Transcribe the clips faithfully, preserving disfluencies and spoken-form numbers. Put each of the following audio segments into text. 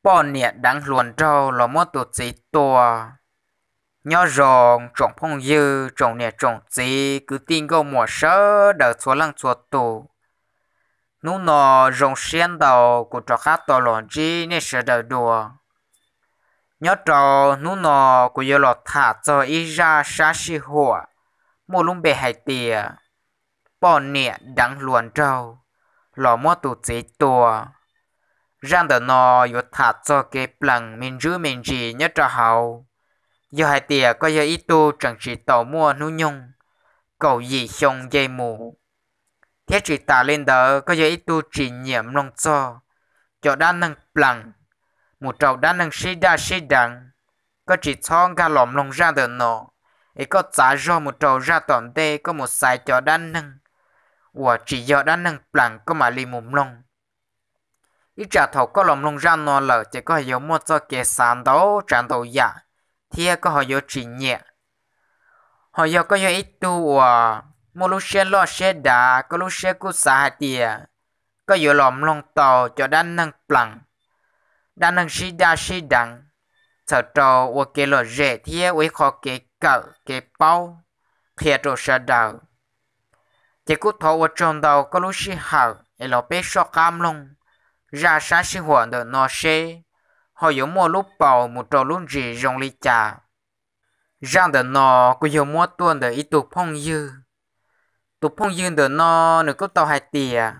bỏ nè đáng luồn trâu là một tụt gì tua nhớ rồng trồng phong dư trồng nè trồng gì cứ tin câu mùa sớ đợi xóa lăng xóa tù nú nọ rồng xiên đầu của trò khác to lòn chi nè sợ đợi đùa nhớ trâu nú nọ của yêu lọt thả cho ý ra xa xì hùa một lung bề hải tìa bỏ nè đáng luồn trâu là một tụt gì tua rằng đợt nó yêu thả cho cái plằng mình giữ mình chỉ nhớ cho hậu giờ hai tia có giờ ít tu chẳng chỉ tàu mua nu nhung cầu gì xong dây mù thiết chỉ ta lên đó có giờ ít tu chỉ nhiễm lòng cho cho đan năng plằng một trâu đan năng sĩ đa sĩ đằng có chỉ thong cả lỏm lòng ra đợt nó ấy có giá do một trâu ra toàn tê có một sai cho đan năng và chỉ giờ đan năng plằng có mà li mồm lòng ít trả thầu có lòng lòng ra nó lỡ chỉ có hiểu một cho kẻ sàn đấu tràn đầu giả thì có họ hiểu chỉ nhẹ họ hiểu có hiểu ít tu à một lúc xe lo xe đá có lúc xe cú xả tìa có hiểu lòng lòng tàu cho đan năng plằng đan năng xí đa xí đằng sợ trâu và kẻ lo rẻ thì với khó kẻ cỡ kẻ bao kẻ trâu sợ đầu chỉ cú thầu và trong đầu có lúc xí hở để lo bé so cam lòng ra sáng sinh hoạt được nó xe họ có mua lúc bầu một trâu lúc gì rong ly trà rằng được nó có có mua tuần được ít tục phong dư tục phong dư được nó được có tàu hai tìa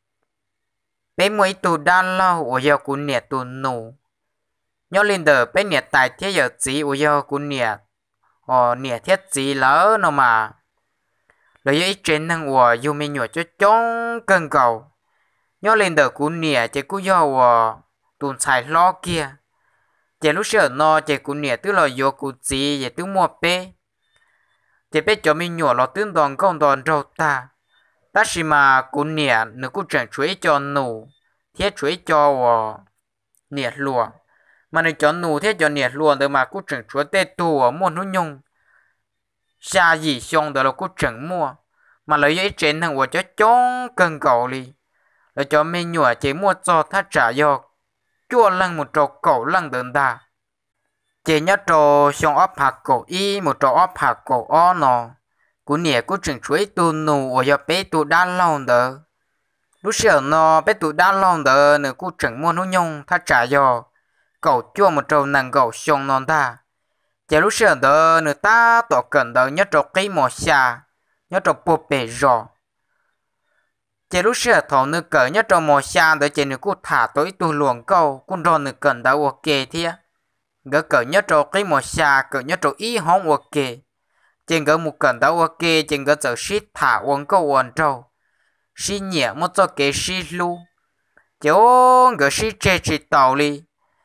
bé mỗi tụ đan lâu ở giờ cũng nhẹ tụ nụ nhớ lên được bé nhẹ tại thế giờ chỉ ở giờ cũng nhẹ ờ nhẹ thiết chỉ lỡ nó mà rồi ít trên năng của dù mình nhọ cho chóng cân cầu nhớ lên đời cú nè chỉ cú do tuần xài lo kia chỉ lúc sợ nó chỉ cú nè tức là do cú gì chỉ tức mua bé chỉ bé cho mình nhỏ lo tương đòn công đòn rau ta ta chỉ mà cú nè nếu cú chẳng chuối cho nụ thiết chuối cho nè lùa mà nếu cho nụ thiết cho nè lùa được mà cú chẳng chuối tê tu ở mua nó nhung xa gì xong đó là cú chẳng mua mà lấy ấy trên thằng của cho chóng cân cầu đi là cho mình nhỏ chỉ mua cho thắt trả do chua lăng một trò cổ lăng đơn ta chỉ nhớ trò xong ốp hạt cổ y một trò ốp hạt cổ o nọ cú nè cú chừng chuối tu nụ ở giờ bé tu đan lòng đỡ lúc sợ nó bé tu đan lòng đỡ nữa cú chừng mua nó nhung thắt trả do cổ chua một trò nàng cổ xong non ta chỉ lúc sợ đỡ nữa ta tỏ cần đỡ nhớ trò cây mỏ xa nhớ trò bột bể rò chỉ lúc xưa thầu nữ cỡ nhất trong mùa xa đợi chỉ nữ cô thả tối tu luồng câu cũng rồi nữ cần đã ok thế gỡ cỡ nhất trong cái mùa xa cỡ nhất trong ý hóng ok chỉ gỡ một cần đã ok chỉ gỡ giờ shit thả uống câu uống trâu shit nhẹ một cho cái shit lu chỉ ôn gỡ shit chê chỉ tàu đi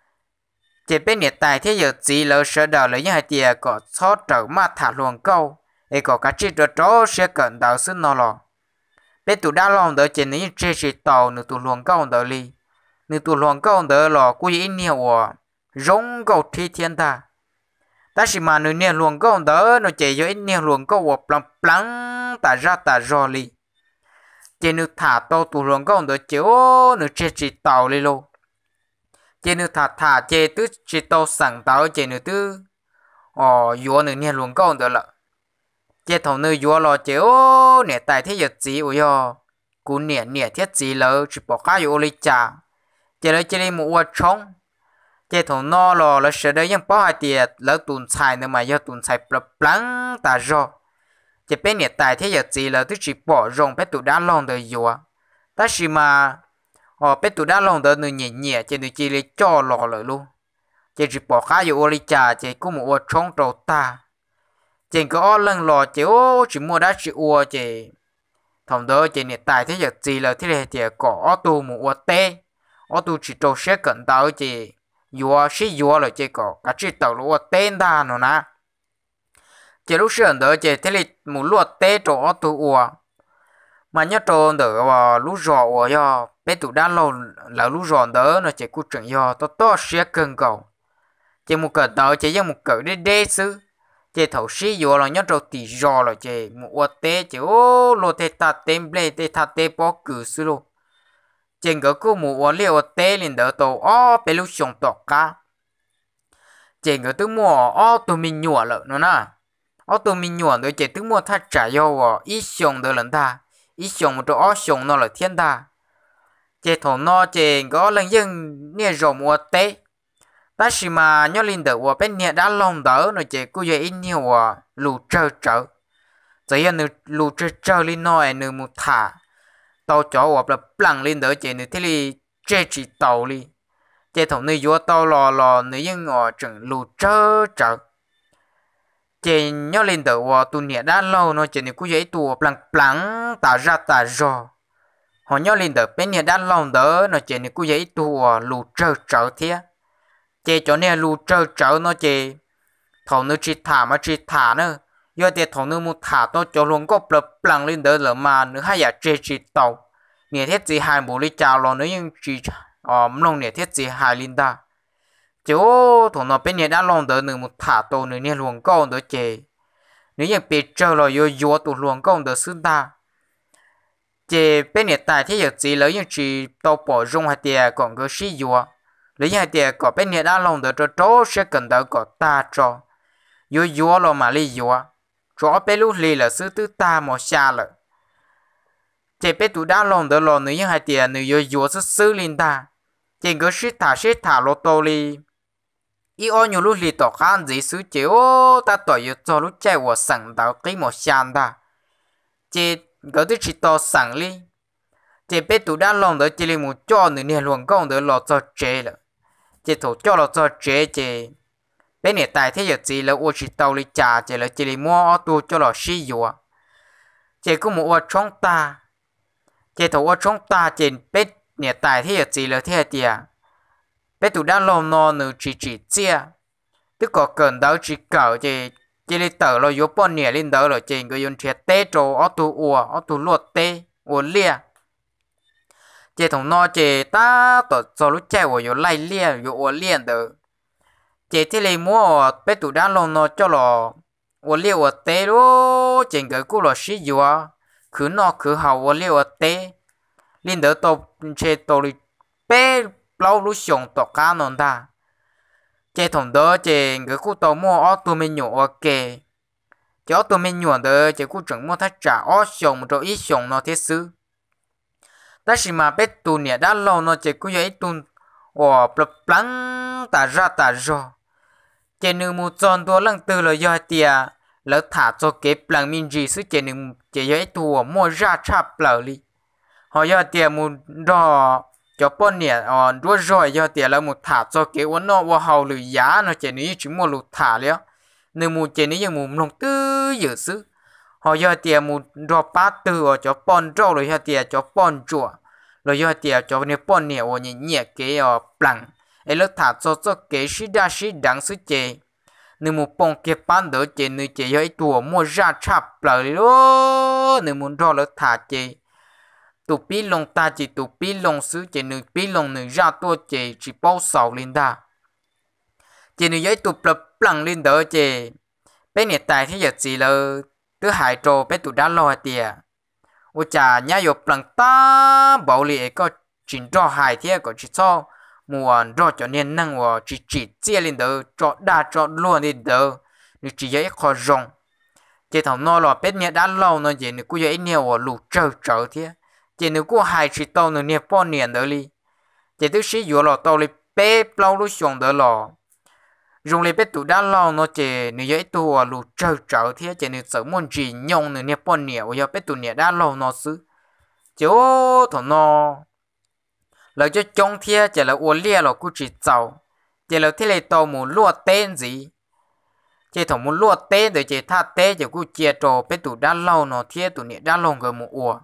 chỉ bên nhiệt tài thế giờ chỉ lỡ sợ đầu lấy những hai tia có xót trở mà thả luồng câu để có cái chi cho chó sẽ cần đạo sức nó lò bé tụ đa lòng đỡ chỉ ní chế chỉ tàu nửa tụ luồng cao đỡ li nửa tụ luồng cao đỡ lò quy in nhiều à rong cầu thi thiên ta ta chỉ mà nửa nhiều luồng cao đỡ nó chỉ cho in nhiều luồng cao à plăng plăng ta ra ta rồi li chỉ nửa thả tàu tụ luồng cao đỡ chiếu nửa chế chỉ tàu li lô chỉ nửa thả thả chế tứ chỉ tàu sẵn tàu chỉ nửa tứ ờ vô nửa nhiều luồng cao đỡ là chế thầu nơi vua lo chéo nè tài thế giật gì ôi yo cú nè nè thiết gì lỡ chỉ bỏ cá vô lấy trà chế lấy chế đi một uất trống chế thầu no lo là sợ đấy nhưng bỏ hai tiệt lỡ tuần xài nữa mà do tuần xài bập lắng ta rồi chế bên nè tài thế giật gì lỡ tức chỉ bỏ rong bé tụi đá lon đời vua ta chỉ mà ờ bé tụi đá lon đời người nhẹ nhẹ chế người chỉ lấy cho lò lại luôn chế chỉ bỏ cá vô lấy trà chế cũng một uất trống đầu ta chỉ có lần lò chỉ chỉ mua đá chỉ ua chỉ thằng đó chỉ nhiệt tài thế giờ gì là thế này thì có ô tô một ô tê ô tô chỉ trâu xe cận tàu chỉ vua xe vua là chỉ có cả chỉ tàu lúa tên ta nữa nè chỉ lúc xưa đó chỉ thế này một lúa tê trâu ô tô ua mà nhớ trâu đó vào lúa giò ua do bé tụ đá lâu là lúa giò đó nó chỉ cút chuyện do to to xe cân cầu chỉ một cỡ tàu chỉ giống một cỡ đê đê xứ chế thầu sĩ vô là nhớ trâu tỉ rò là chế một ô tê chế ô lô tê ta tên ble tê ta tê bó cử sư lô trên cái cô mù ở liều tê lên đỡ tổ ó bé lúc xong tọt cá trên cái tôi mua ó tôi mình nhua lợ nữa nè ó tôi mình nhua rồi trên tôi mua thắt trả yo ít xong đỡ lần ta ít xong một chỗ ó xong nó là thiên ta trên thổ nó trên có lần dân nè rồi mua tê ta chỉ mà nhớ lên đỡ ở bên nè đã lòng đỡ rồi trên cô giờ ít nhiều à lù trơ trơ giờ nữa lù trơ trơ lên nói nữa một thả tàu chó hoặc là plăng lên đỡ trên nữa thế thì chế chỉ tàu đi chế thằng nơi vô tàu lò lò nơi những ngõ chừng lù trơ trơ trên nhớ lên đỡ và tu nhẹ đã lâu nó trên này cũng dễ tu plăng plăng tạo ra tạo ra họ nhớ lên đỡ bên nhẹ đã lâu đỡ nó trên này cũng dễ tu lù trơ trơ thế chế cho nên lù trơ trơ nó chế thằng nơi chỉ thả mà chỉ thả nữa do thế thằng nơi một thả tôi cho luôn có plăng lên đỡ là mà nữa hay là chế chỉ tàu nè thiết gì hai bộ lý chào lo nữa nhưng chỉ ờm long nè thiết gì hai linh ta chứ thằng nó bên nè đã long đỡ nữa một thả tô nữa nè luồng câu đỡ chè nếu như bị trơ rồi vô vô tụ luồng câu đỡ xứ ta chè bên nè tại thế giờ gì lấy nhưng chỉ tàu bỏ rong hai tiền còn có xí vô lấy hai tiền có bên nè đã long đỡ cho chỗ sẽ cần đỡ có ta cho vô vô lo mà lý vô chỗ bên lúc lý là xứ tư ta mà xa rồi chế bé tụi đã lòng đỡ lò nữa nhưng hai tiền nữa vô vô sức xử linh ta trên cái shit thả shit thả lô tô li ý ô nhiều lúc li tỏ khăn gì xứ chế ô ta tỏ vô cho lúc chạy vào sẵn đảo cái một sàn ta chế cái thứ chỉ tỏ sẵn li chế bé tụi đã lòng đỡ chế li một cho nữa nè luôn công đỡ lò cho chế là chế thủ cho lò cho chế chế bé nè tại thế giờ gì là ô chỉ tàu li trả chế là chế li mua ô tô cho lò xí vô chế cũng một ô trong ta chế thủ ở trong ta trên bếp nhà tài thế gì là thế tiệt bếp tụi đã lâu no nữa chỉ chỉ chia tức có cần đâu chỉ cỡ chế chế lấy tờ rồi vô bọn nhà lên đó rồi trên cái yon thiệt tê trâu ở tụ ua ở tụ luộc tê ua lia chế thằng no chế ta tổ cho lúc chạy ua vô lai lia vô ua lia đó chế thế lấy mua bếp tụi đã lâu no cho lò ua lia ua tê đó trên cái cú lò xí vô cứ nó cứ hậu ở liều tê linh đỡ tổ chế tổ đi bé lâu lúc xong tổ cá non ta chế thằng đó chế cái khu tàu mua ở tụi mình nhổ ok chế ở tụi mình nhổ đó chế khu chẳng mua thắt trả ở xong rồi ít xong nó thế xứ ta chỉ mà bé tụi nhẹ đã lâu nó chế khu vậy tụi ở plấp plắng ta ra ta ra chế nữ một tròn tua lăng từ là do tiệt lỡ thả cho cái plan mình gì sự chế nữ chế giấy thua mua ra chắp lỡ đi họ do tiền một đò cho bọn nè ờ đua rồi do tiền là một thả cho cái uốn nó vào hậu lử giá nó chế nữ chỉ mua lụt thả léo nếu một chế nữ như một lòng tư dự sự họ do tiền một đò bát tư ở cho bọn trâu rồi do tiền cho bọn chùa rồi do tiền cho nên bọn nè ở nhẹ nhẹ cái ờ plan ấy lỡ thả cho cho cái sĩ đa sĩ đáng sự chế nếu một bông kia bán đỡ chế nếu chế cho ít tuổi mua ra chắp lại đó nếu muốn cho lỡ thả chế tụ pi lông ta chỉ tụ pi lông xứ chế nếu pi lông nếu ra tua chế chỉ bao sầu lên ta chế nếu giấy tụ lập lăng lên đỡ chế bên này tại thế giờ gì là thứ hai trò bên tụ đã lo tiền ôi chà nhá dục lăng ta bảo lì có chuyện cho hai thế có chỉ cho mùa rồi cho nên năng và chỉ chỉ chia lên đó cho đa cho luôn lên đó nếu chỉ dễ khó rong chỉ thằng nó là biết nhẹ đã lâu nó chỉ nếu cứ dễ nhiều và lù trơ trơ thế chỉ nếu cứ hai chỉ tàu nữa nhiều bao nhiêu đó đi chỉ thứ sĩ vừa là tàu đi bé lâu lúc xong đó là dùng lấy biết tụ đã lâu nó chỉ nếu dễ tu và lù trơ trơ thế chỉ nếu sợ muốn chỉ nhông nữa nhiều bao nhiêu và biết tụ nhẹ đã lâu nó xứ chỉ thằng nó lời cho trong thia chỉ là uốn lia là cứ chỉ giàu chỉ là thế này tàu muốn lúa tên gì chỉ thằng muốn lúa tên để chỉ thắt tên chỉ cứ chia trò biết tụ đã lâu nó thia tụ nhẹ đã lâu người một uổng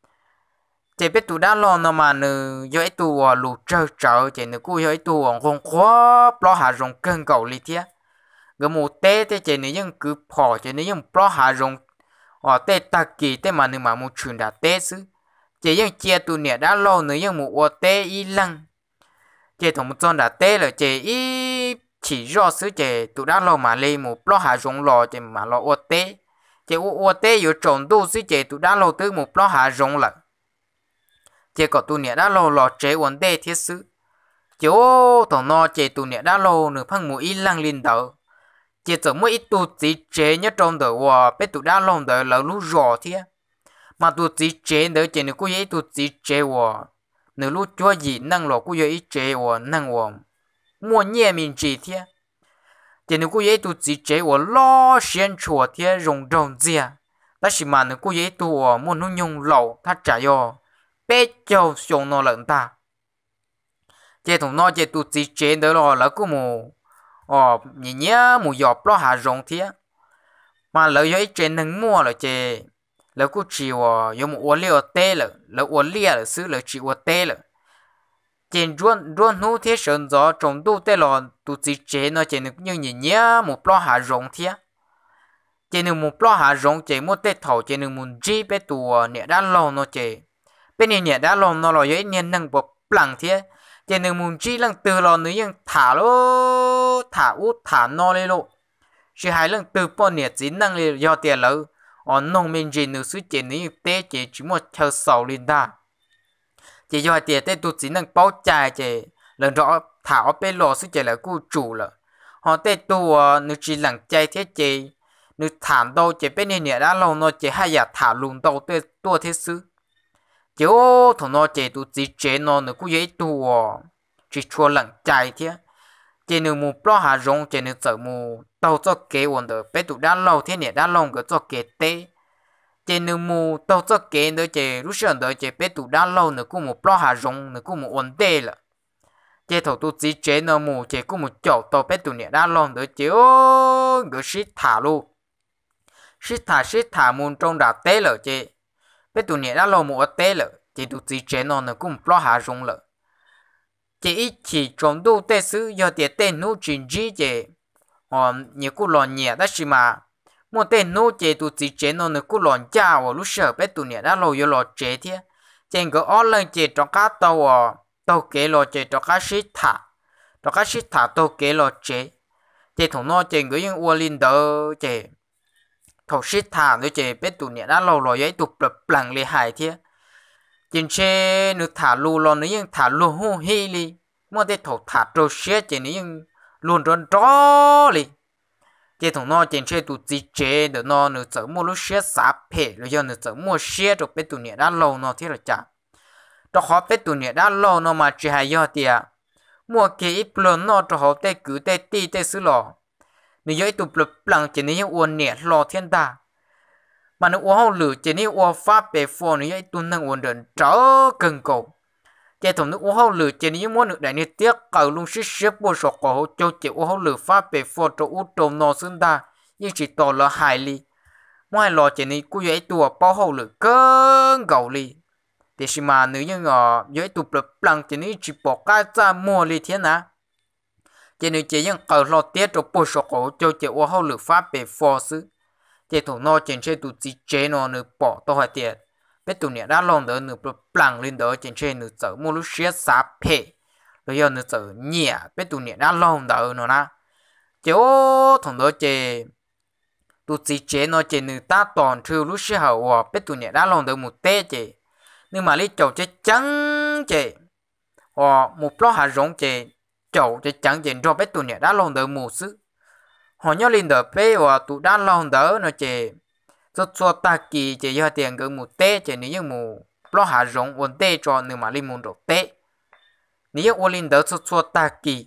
chỉ biết tụ đã lâu nó mà nữ do ấy tụ lù trơ trơ chỉ nữ cứ do ấy tụ không khó lo hạ rong cơn cầu li thia người một tên thì chỉ nữ nhưng cứ bỏ chỉ nữ nhưng lo hạ rong ở tên ta kỳ tên mà nữ mà một chuyện đã tên xứ chỉ những chia tụ nhẹ đã lâu nữa những một ô tê y lăng chỉ thằng một con đã tê là chỉ y chỉ do sự chỉ tụ đã lâu mà lên một lo hạ rong lò chỉ mà lo ô tê chỉ ô ô tê有种度是chỉ tụ đã lâu tới một lo hạ rong lại chỉ có tu nhẹ đã lâu lò chế vấn đề thiết sự chiếu thằng nó chế tu nhẹ đã lâu nửa phăng mũi ít lăng linh đầu chỉ chỉ mỗi ít tu chỉ chế nhất trong đời và biết tu đã lâu đời là lúc rõ thế mà tu chỉ chế đời chỉ nửa cuối tu chỉ chế và nửa lúc chúa gì năng lò cuối ít chế và năng và mua nhẹ mình chỉ thế chỉ nửa cuối tu chỉ chế và lo xuyên chùa thế rong rong gì ta chỉ mà nửa cuối tu và mua nung nhung lẩu ta trả yo bé châu xong nó lợn ta chế thùng nó chế tu chỉ chế đời lo là cứ mù ờ nhỉ nhá mù dọp lo hạ rong thế mà lợi ấy trên nâng mua là chế lợi cũng chỉ vào dùng một ô liu tê là lợi ô liu là xứ lợi chỉ ô tê là trên ruộng ruộng nô thế sơn gió trồng tu tê lò tu chỉ chế nó chế được như nhỉ nhá một lo hạ rong thế chế được một lo hạ rong chế một tê thầu chế được một chi bé tu nhẹ đã lâu nó chế bên này nhẹ đã lâu nó là ấy nhân năng bộ lằng thế chế được một chi lăng từ lò nữa nhưng thả lô thả út thả no lên lộ chỉ hai lần từ bọn nhiệt chỉ năng lực do tiền lớn ở nông民chỉ nữ suy chế ní tế chỉ chỉ một chờ sầu lên ta chỉ do tiền tế tụt chỉ năng bao trải chỉ lần rõ thảo bên lò suy chế là cô chủ là họ tế tu nữ chỉ lặng chạy thế chỉ nữ thảm đâu chỉ bên này đã lâu nó chỉ hai giờ thả lùn đâu tế tua thế sư chỉ ô thằng nó chỉ tụt chỉ chế nó nữ cô dễ tu chỉ chua lặng chạy thế chỉ nữ mù lo hà rong chỉ nữ sợ mù tàu cho kế ổn được bé tụ đã lâu thế này đã lâu cái cho kế tế trên nương mù tàu cho kế nữa chỉ lúc sáng đó chỉ bé tụ đã lâu nữa cũng một lo hà rong nữa cũng một ổn đề là chỉ thầu tụ chỉ chế nó mù chỉ cũng một chỗ tàu bé tụ này đã lâu nữa chỉ ô cái shit thả luôn shit thả shit thả mù trong đã tế là chỉ bé tụ này đã lâu một tế là chỉ tụ chỉ chế nó nữa cũng một lo hà rong là chỉ ít chỉ trong tu tế sư do tiền tên nô trình gì chỉ ờ nhiều cô lòn nhẹ đó xí mà một tên nô chế tụ chỉ chế nó nữa cô lòn cha và lúc sợ bé tụ nhẹ đã lâu vô lò chế thế trên cái ở lên chế trong cá tàu à tàu kế lò chế trong cá xít thả trong cá xít thả tàu kế lò chế chế thằng nó trên cái những uo linh đỡ chế thầu xít thả nữa chế bé tụ nhẹ đã lâu rồi ấy tụ bập lằng lì hại thế trên xe nữa thả lù lò nữa nhưng thả lù hô hi li một tên thầu thả trâu xe chế nữa nhưng luôn run rõ li chế thằng nó trên xe tụ chỉ chế được nó nữa chở mua lúc xe sáp phê rồi giờ nữa chở mua xe rồi bé tụ nhẹ đã lâu nó thế là chả đó họ bé tụ nhẹ đã lâu nó mà chỉ hay do tiệt mua cái ít lần nó cho họ tê cứ tê ti tê xứ lò nếu như tụ bự lằng chỉ nếu uốn nhẹ lò thiên ta mà nếu uốn hậu lử chỉ nếu uốn pháp bề phò nếu như tụ năng uốn đơn trở cần cầu chế thằng nước uống hậu lử chế ní muốn được đại niết tiếc cầu luôn xí xếp bùa sọc cổ châu chế uống hậu lử pháp bề phò cho út trâu nọ xương ta nhưng chỉ tỏ là hài li ngoài lò chế ní cú ấy tua bao hậu lử cơn gầu li để xí mà nếu như ngọ dưới tụ bập lăng chế ní chỉ bỏ cái ra mua li thế nào chế ní chế những cầu lò tiếc cho bùa sọc cổ châu chế uống hậu lử pháp bề phò xứ chế thằng nọ trên chế tụ chỉ chế nọ nữa bỏ to hỏi tiền bé tụ nhẹ đã lòng đỡ nửa plăng lên đỡ trên trên nửa chở mua lúc xé sáp phê rồi giờ nửa chở nhẹ bé tụ nhẹ đã lòng đỡ nó na chiếu thằng đó chè tụ chỉ chế nó chè nửa ta toàn trừ lúc xé hậu à bé tụ nhẹ đã lòng đỡ một té chè nhưng mà lấy chậu chè trắng chè à một lọ hạt giống chè chậu chè trắng chè cho bé tụ nhẹ đã lòng đỡ một xứ họ nhớ lên đỡ bé và tụ đã lòng đỡ nó chè cho cho ta kỳ chỉ do tiền cái một té chỉ nếu như một lo hạ rong vấn đề cho nếu mà lên một độ té nếu như lên đó cho cho ta kỳ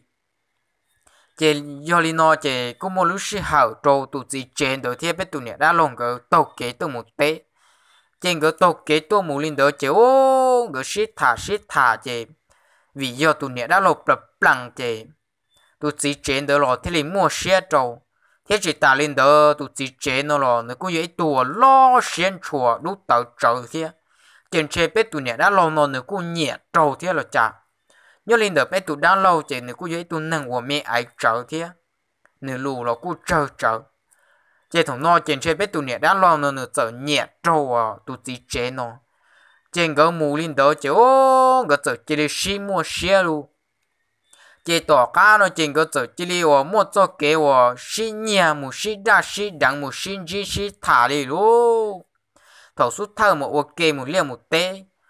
chỉ do lên nó chỉ có một lúc xí hậu trâu tụ chỉ trên đó thì biết tụ nhẹ đã lòng cái tàu kế tụ một té trên cái tàu kế tụ một lên đó chỉ ô cái xí thả xí thả chỉ vì do tụ nhẹ đã lột bập lằng chỉ tụ chỉ trên đó rồi thì lên mua xe trâu thế chỉ ta lên đó tụ chỉ chế nó là nó cũng vậy tụ lo xuyên chùa lúc tàu trở thế trên xe bé tụ nhẹ đã lâu nó nó cũng nhẹ trâu thế là chả nhớ lên đó bé tụ đã lâu chỉ nó cũng vậy tụ năng của mẹ ai trở thế nó lù là cũng trở trở chế thằng nó trên xe bé tụ nhẹ đã lâu nó nó trở nhẹ trâu à tụ chỉ chế nó trên cái mù lên đó chỉ ô cái trở chỉ để xí mua xe luôn chế tỏ cá nó trên cái chỗ chỉ li và mua cho cái và xin nhà một xin ra xin đằng một xin gì xin thả đi luôn thầu suốt thơ một ok một liều một té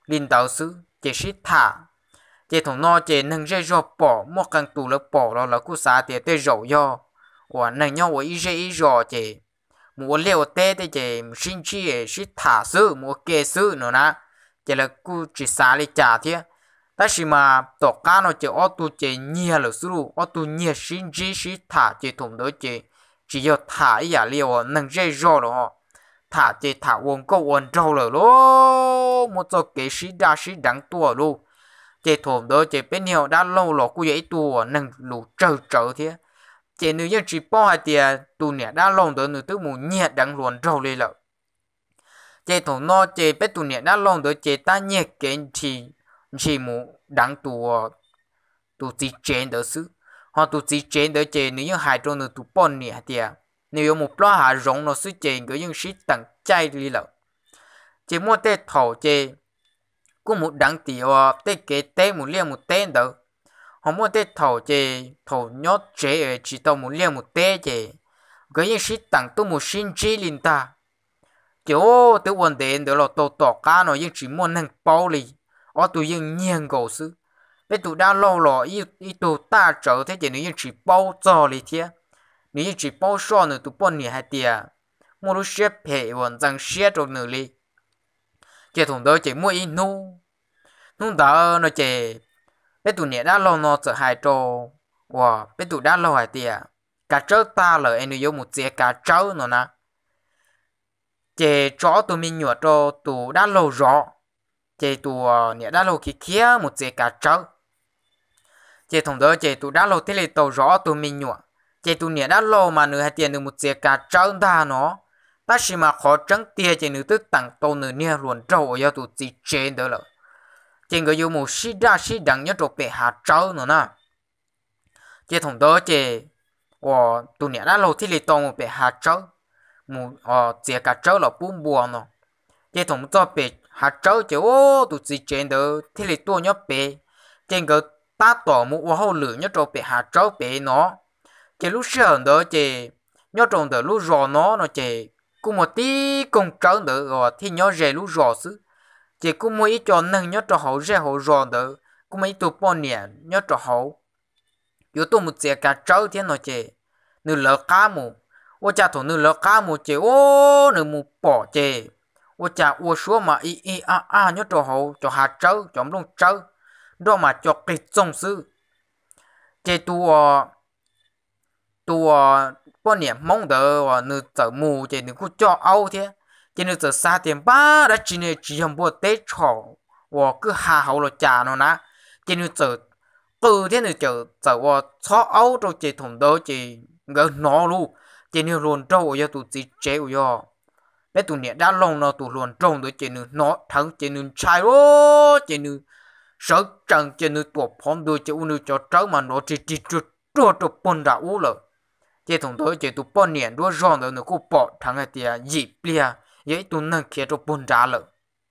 linh đạo sư chế sĩ thả chế thằng nó chế nâng dây rò bỏ một căn tủ là bỏ rồi là cú xả tiền tê rổ do và nâng nhau với ý dây ý rò chế mua liều tê tê chế sinh chi sĩ thả sư mua kê sư nữa nè chế là cú chỉ xả đi trả thế ta chỉ mà tổ cá nó chế ô tô chế nhiều là sư ô tô nhiều sinh chi sĩ thả chế thằng đó chế chỉ có thả ý à liều nâng dây rò rồi thả chế thả uống câu uống trâu rồi luôn một số cái sĩ đa sĩ đáng tua luôn chế thùng đó chế bên hiệu đã lâu rồi cũng vậy tua nâng lù trâu trâu thế chế nếu như chỉ bao hai tiền tu nè đã lâu đó nữa tức muốn nhiệt đáng luôn trâu lên lợ chế thùng nó chế bên tu nè đã lâu đó chế ta nhiệt cái chỉ chỉ muốn đáng tua tu chỉ trên đó xứ họ tu chỉ trên đó chế nếu như hai trâu nữa tu bao nè tiền nếu một lo hạ rộng nó sẽ chế cái những sĩ tặng chay đi lợ chế mua tê thầu chế cũng một đăng tỷ ở tê kế tê một liên một tên đó họ mua tê thầu chế thầu nhót chế ở chỉ tao một liên một tê chế cái những sĩ tặng tôi một sinh chi linh ta chỗ tôi vấn đề đó là tôi tỏ cá nó nhưng chỉ muốn nâng bao lì ở tôi nhưng nhiên cầu sư bây tôi đã lâu rồi ý ý tôi ta trở thế chế nếu chỉ bao giờ lì thế nếu chỉ bao số nữa tụi bọn nhỉ hai tia mua lúc xếp hệ vẫn rằng xếp rồi nữa đi chế thùng đó chỉ mua ít nu nu đó nó chỉ bé tụi nhỉ đã lâu nó trở hai trâu wow bé tụi đã lâu hai tia cả trâu ta là anh yêu một chiếc cả trâu nữa nè chế chó tụi mình nhựa trâu tụi đã lâu rõ chế tụi nhỉ đã lâu kia kia một chiếc cả trâu chế thùng đó chế tụi đã lâu thế là tàu rõ tụi mình nhựa chế tụi nhỉ đã lâu mà nửa hai tiền được một chiếc cả trâu ta nó ta chỉ mà khó trắng tiền chế nửa tức tặng tàu nửa nia luôn trâu ở tụi chỉ trên đó là chế người yêu một xí đa xí đằng nhất trâu bị hạ trâu nữa nè chế thùng đó chế ờ tụi nhỉ đã lâu thế là tàu một bị hạ trâu một ờ chiếc cả trâu là bốn buồn nó chế thùng cho bị hạ trâu chế ô tụi chỉ trên đó thế là tua nhóc bị chế người ta tỏ một ô hậu lửa nhất trâu bị hạ trâu bị nó chế lúc sợ đó chế nhớ trong đó lúc rò nó nó chế cũng một tí công trớn đó rồi thì nhớ rẻ lúc rò xứ chế cũng mấy cho nâng nhớ cho hậu rẻ hậu rò đó cũng mấy tụ bao nhiêu nhớ cho hậu yếu tố một chế cả trâu thế nó chế nửa lỡ cá mù ô cha thổ nửa lỡ cá mù chế ô nửa mù bỏ chế ô cha ô số mà y y a a nhớ cho hậu cho hạt trâu cho ông trâu đó mà cho cái trong xứ chế tụ tụ bao nhiêu mong đợi nửa giờ mù chế nửa cứ cho áo thế chế nửa giờ xa tiền ba đã chỉ nửa chỉ hầm bùa tết trò và cứ hà hậu là trả nó nè chế nửa giờ từ thế nửa giờ giờ và cho áo rồi chế thùng đó chế ngỡ nó luôn chế nửa luôn trâu ở tụ chỉ chế ở bé tụ nhẹ đã lòng nó tụ luôn trâu đó chế nửa nó thắng chế nửa trái ô chế nửa sợ chẳng chế nửa tổ phong đôi chế u nửa cho trâu mà nó chỉ chỉ trượt trượt trượt bồn đã u rồi chế thùng đó chế tụ bao nhiêu đua rong đó nó cũng bỏ thằng cái tiền dịp lia vậy tụ nâng kia cho bồn đã rồi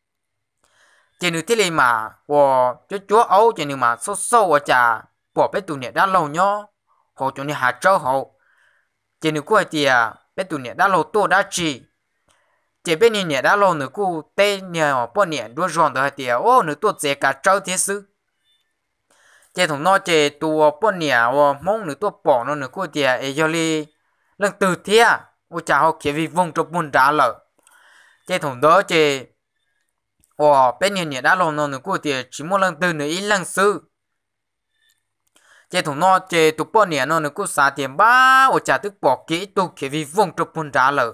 chế nửa thế này mà và cho chúa ấu chế nửa mà sâu sâu ở chả bỏ bé tụ nhẹ đã lâu nhó họ cho nên hạt trâu họ chế nửa của tiền bé tụ nhẹ đã lâu tô đã chỉ chế bên nhẹ đã lâu nửa cu tên nhẹ bao nhiêu đua rong đó tiền ô nửa tô chế cả trâu thế sư chế thùng nó chế tụ bao nhiêu mong nửa tô bỏ nó nửa của tiền ấy cho li lần từ thế ô chả họ kia vì vùng cho bồn đã rồi chế thùng đó chế ồ bên nhà nhà đã lâu nó nữa của tiền chỉ một lần từ nữa ít lần sư chế thùng nó chế tụ bao nhiêu nó nữa của xả tiền ba ồ trả tức bỏ kỹ tụ kia vì vùng cho bồn đã rồi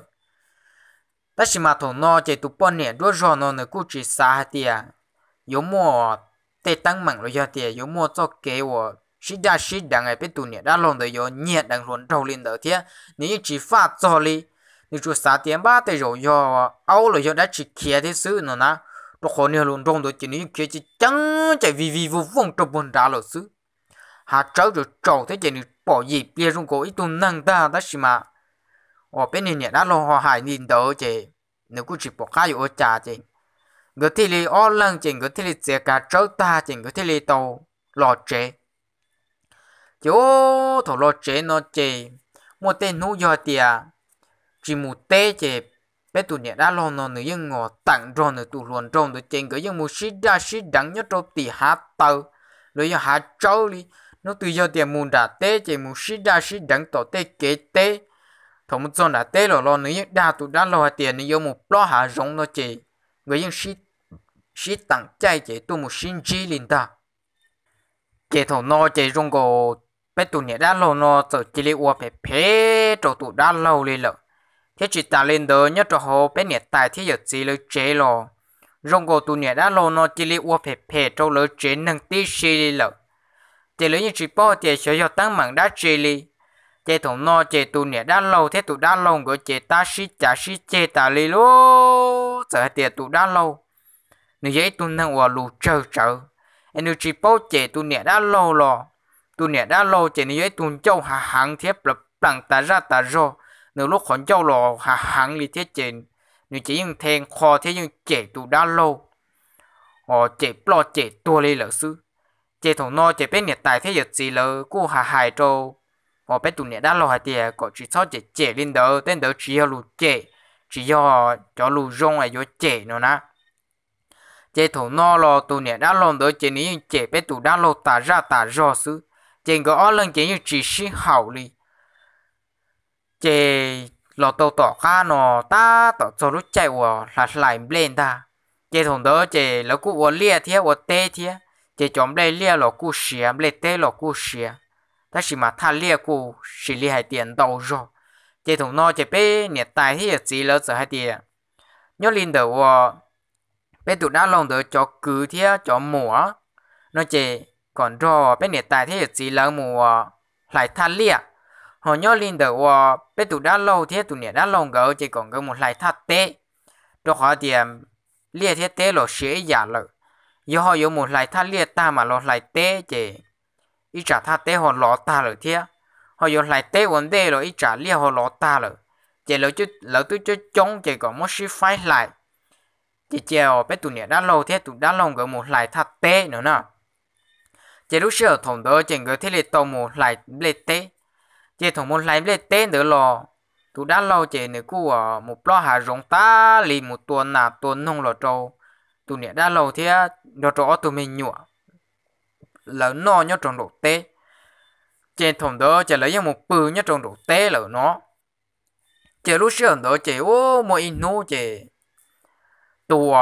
ta chỉ mà thùng nó chế tụ bao nhiêu đua rồi nó nữa của chỉ xả tiền yếu mua tê tăng mạnh rồi cho tiền yếu mua cho kế ồ sĩ đa sĩ đằng này bên tụ nhà đã lâu rồi yếu nhiệt đằng luôn đầu lên đó thế nếu chỉ phát cho đi nếu chú xả tiền ba tới rồi do áo rồi do đã chỉ kia thế sư nó nè nó khó nhiều luôn trong đó chỉ nếu kia chỉ chẳng chạy vì vì vô vong trong bồn đá lợn sư hạt trâu rồi trâu thế chỉ nếu bỏ gì bia trong cổ ít tuần năng ta đó xí mà ở bên này đã lo họ hại nhìn đó chỉ nếu cứ chỉ bỏ khai ở trà chỉ người thì li ở lăng chỉ người thì li chỉ cả trâu ta chỉ người thì li tàu lò chế chỗ thổ lò chế nó chỉ một tên nô do tiệt chỉ một tê chỉ bé tụ nhẹ đã lo nó nữ dân ngò tặng rồi nữ tụ luồn trong nữ trên cái dân một xí đa xí đắng nhất trong tỷ hát tàu rồi giờ hát trâu đi nó từ giờ tiền muốn đã tê chỉ một xí đa xí đắng tổ tê kế tê thằng một con đã tê rồi lo nữ dân đa tụ đã lo tiền nữ dân một lo hạ rong nó chỉ người dân xí xí tặng chạy chỉ tụ một xin chi liền ta chỉ thằng nó chỉ trong cổ bé tụ nhẹ đã lo nó giờ chỉ lấy uo phê phê cho tụ đã lâu đi lợ thế chỉ ta lên đó nhớ cho họ bé nhẹ tài thế giờ chỉ lấy chế lo rong cổ tụ nhẹ đã lo nó chỉ lấy uo phê phê cho lấy chế nâng tí xí đi lợ chỉ lấy những chỉ bao tiền sẽ cho tăng mạng đã chế đi chế thằng nó chế tụ nhẹ đã lâu thế tụ đã lâu người chế ta xí trả xí chế ta đi lô giờ tiền tụ đã lâu nếu vậy tụ năng uo lù chờ chờ anh chỉ bao chế tụ nhẹ đã lâu lo tụ nhẹ đã lâu chế nếu vậy tụ châu hà hàng thiếp lập bằng ta ra ta rồi nếu lúc khốn châu lò hà hàng đi thế trên nếu chỉ những thèn kho thế những chế tụ đã lâu họ chế lo chế tua đi lỡ sư chế thằng nó chế bên nhiệt tài thế giờ gì lỡ cô hà hài trâu họ bên tụ nhiệt đã lâu hài tiề có chỉ sao chế chế lên đỡ tên đỡ chỉ cho lù chế chỉ cho cho lù rong là cho chế nữa nè chế thằng nó lo tụ nhiệt đã lâu đỡ chế nếu chế bên tụ đã lâu ta ra ta rồi sư chế có ở lần chế như chỉ xin hậu đi chế lọ tàu tỏ cá nó ta tỏ cho lúc chạy vào là lại lên ta chế thằng đó chế là cụ ở lia thế ở tê thế chế chọn đây lia là cụ xìa lên tê là cụ xìa ta chỉ mà tha lia cụ chỉ lia hai tiền đầu rồi chế thằng nó chế bé nhiệt tài thế gì là giờ hai tiền nhớ lên đầu bé tụi đã lòng được cho cứ thế cho mùa nó chế còn rồi bé nhiệt tài thế gì là mùa lại tha lia họ nhớ lên đầu bé tụi đã lâu thế tụi nhiệt đã lòng gỡ chỉ còn có một lại tha tê rồi họ tiền lia thế tê là sẽ giả lợi do họ có một lại tha lia ta mà lo lại tê chỉ ít trả tha tê họ lọ ta rồi thế họ có lại tê vấn đề rồi ít trả lia họ lọ ta rồi chỉ lỡ chút lỡ tôi chút chống chỉ còn một số phải lại chỉ chiều bé tụi nhiệt đã lâu thế tụi đã lòng gỡ một lại tha tê nữa nè chỉ lúc xưa thằng đó chỉ gỡ thế là tàu một lại lê tê chỉ thằng một lại lê tê nữa lò tụi đã lâu chỉ nữa của một lo hà rong ta lì một tuần nào tuần nông lò trâu tụi nhiệt đã lâu thế lò trâu tụi mình nhọ lỡ no nhớ trong độ tê chỉ thằng đó chỉ lấy một bự nhớ trong độ tê lỡ nó chỉ lúc xưa đó chỉ ô mỗi nô chỉ tụi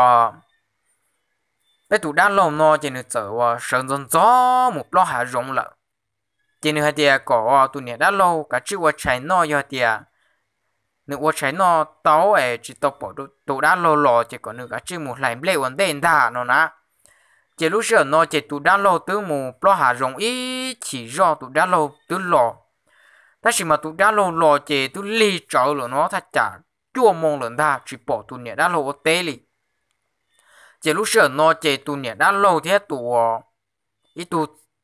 bé tụi đã lâu nó chỉ nữa sợ sơn dần gió một lo hà rong lợ chỉ nữa thì có tụi nhiệt đã lâu cả chữ qua trái nó giờ thì nếu qua trái nó tao ấy chỉ tao bỏ tụi đã lâu lò chỉ có nữa cả chữ một lại lệ vấn đề ta nó nè chỉ lúc xưa nó chỉ tụi đã lâu từ một lo hà rong ý chỉ do tụi đã lâu từ lò ta chỉ mà tụi đã lâu lò chỉ tụi ly trở rồi nó ta chả chua mong lần ta chỉ bỏ tụi nhiệt đã lâu tê li chỉ lúc xưa nó chỉ tụi nhiệt đã lâu thế tụi ít tụi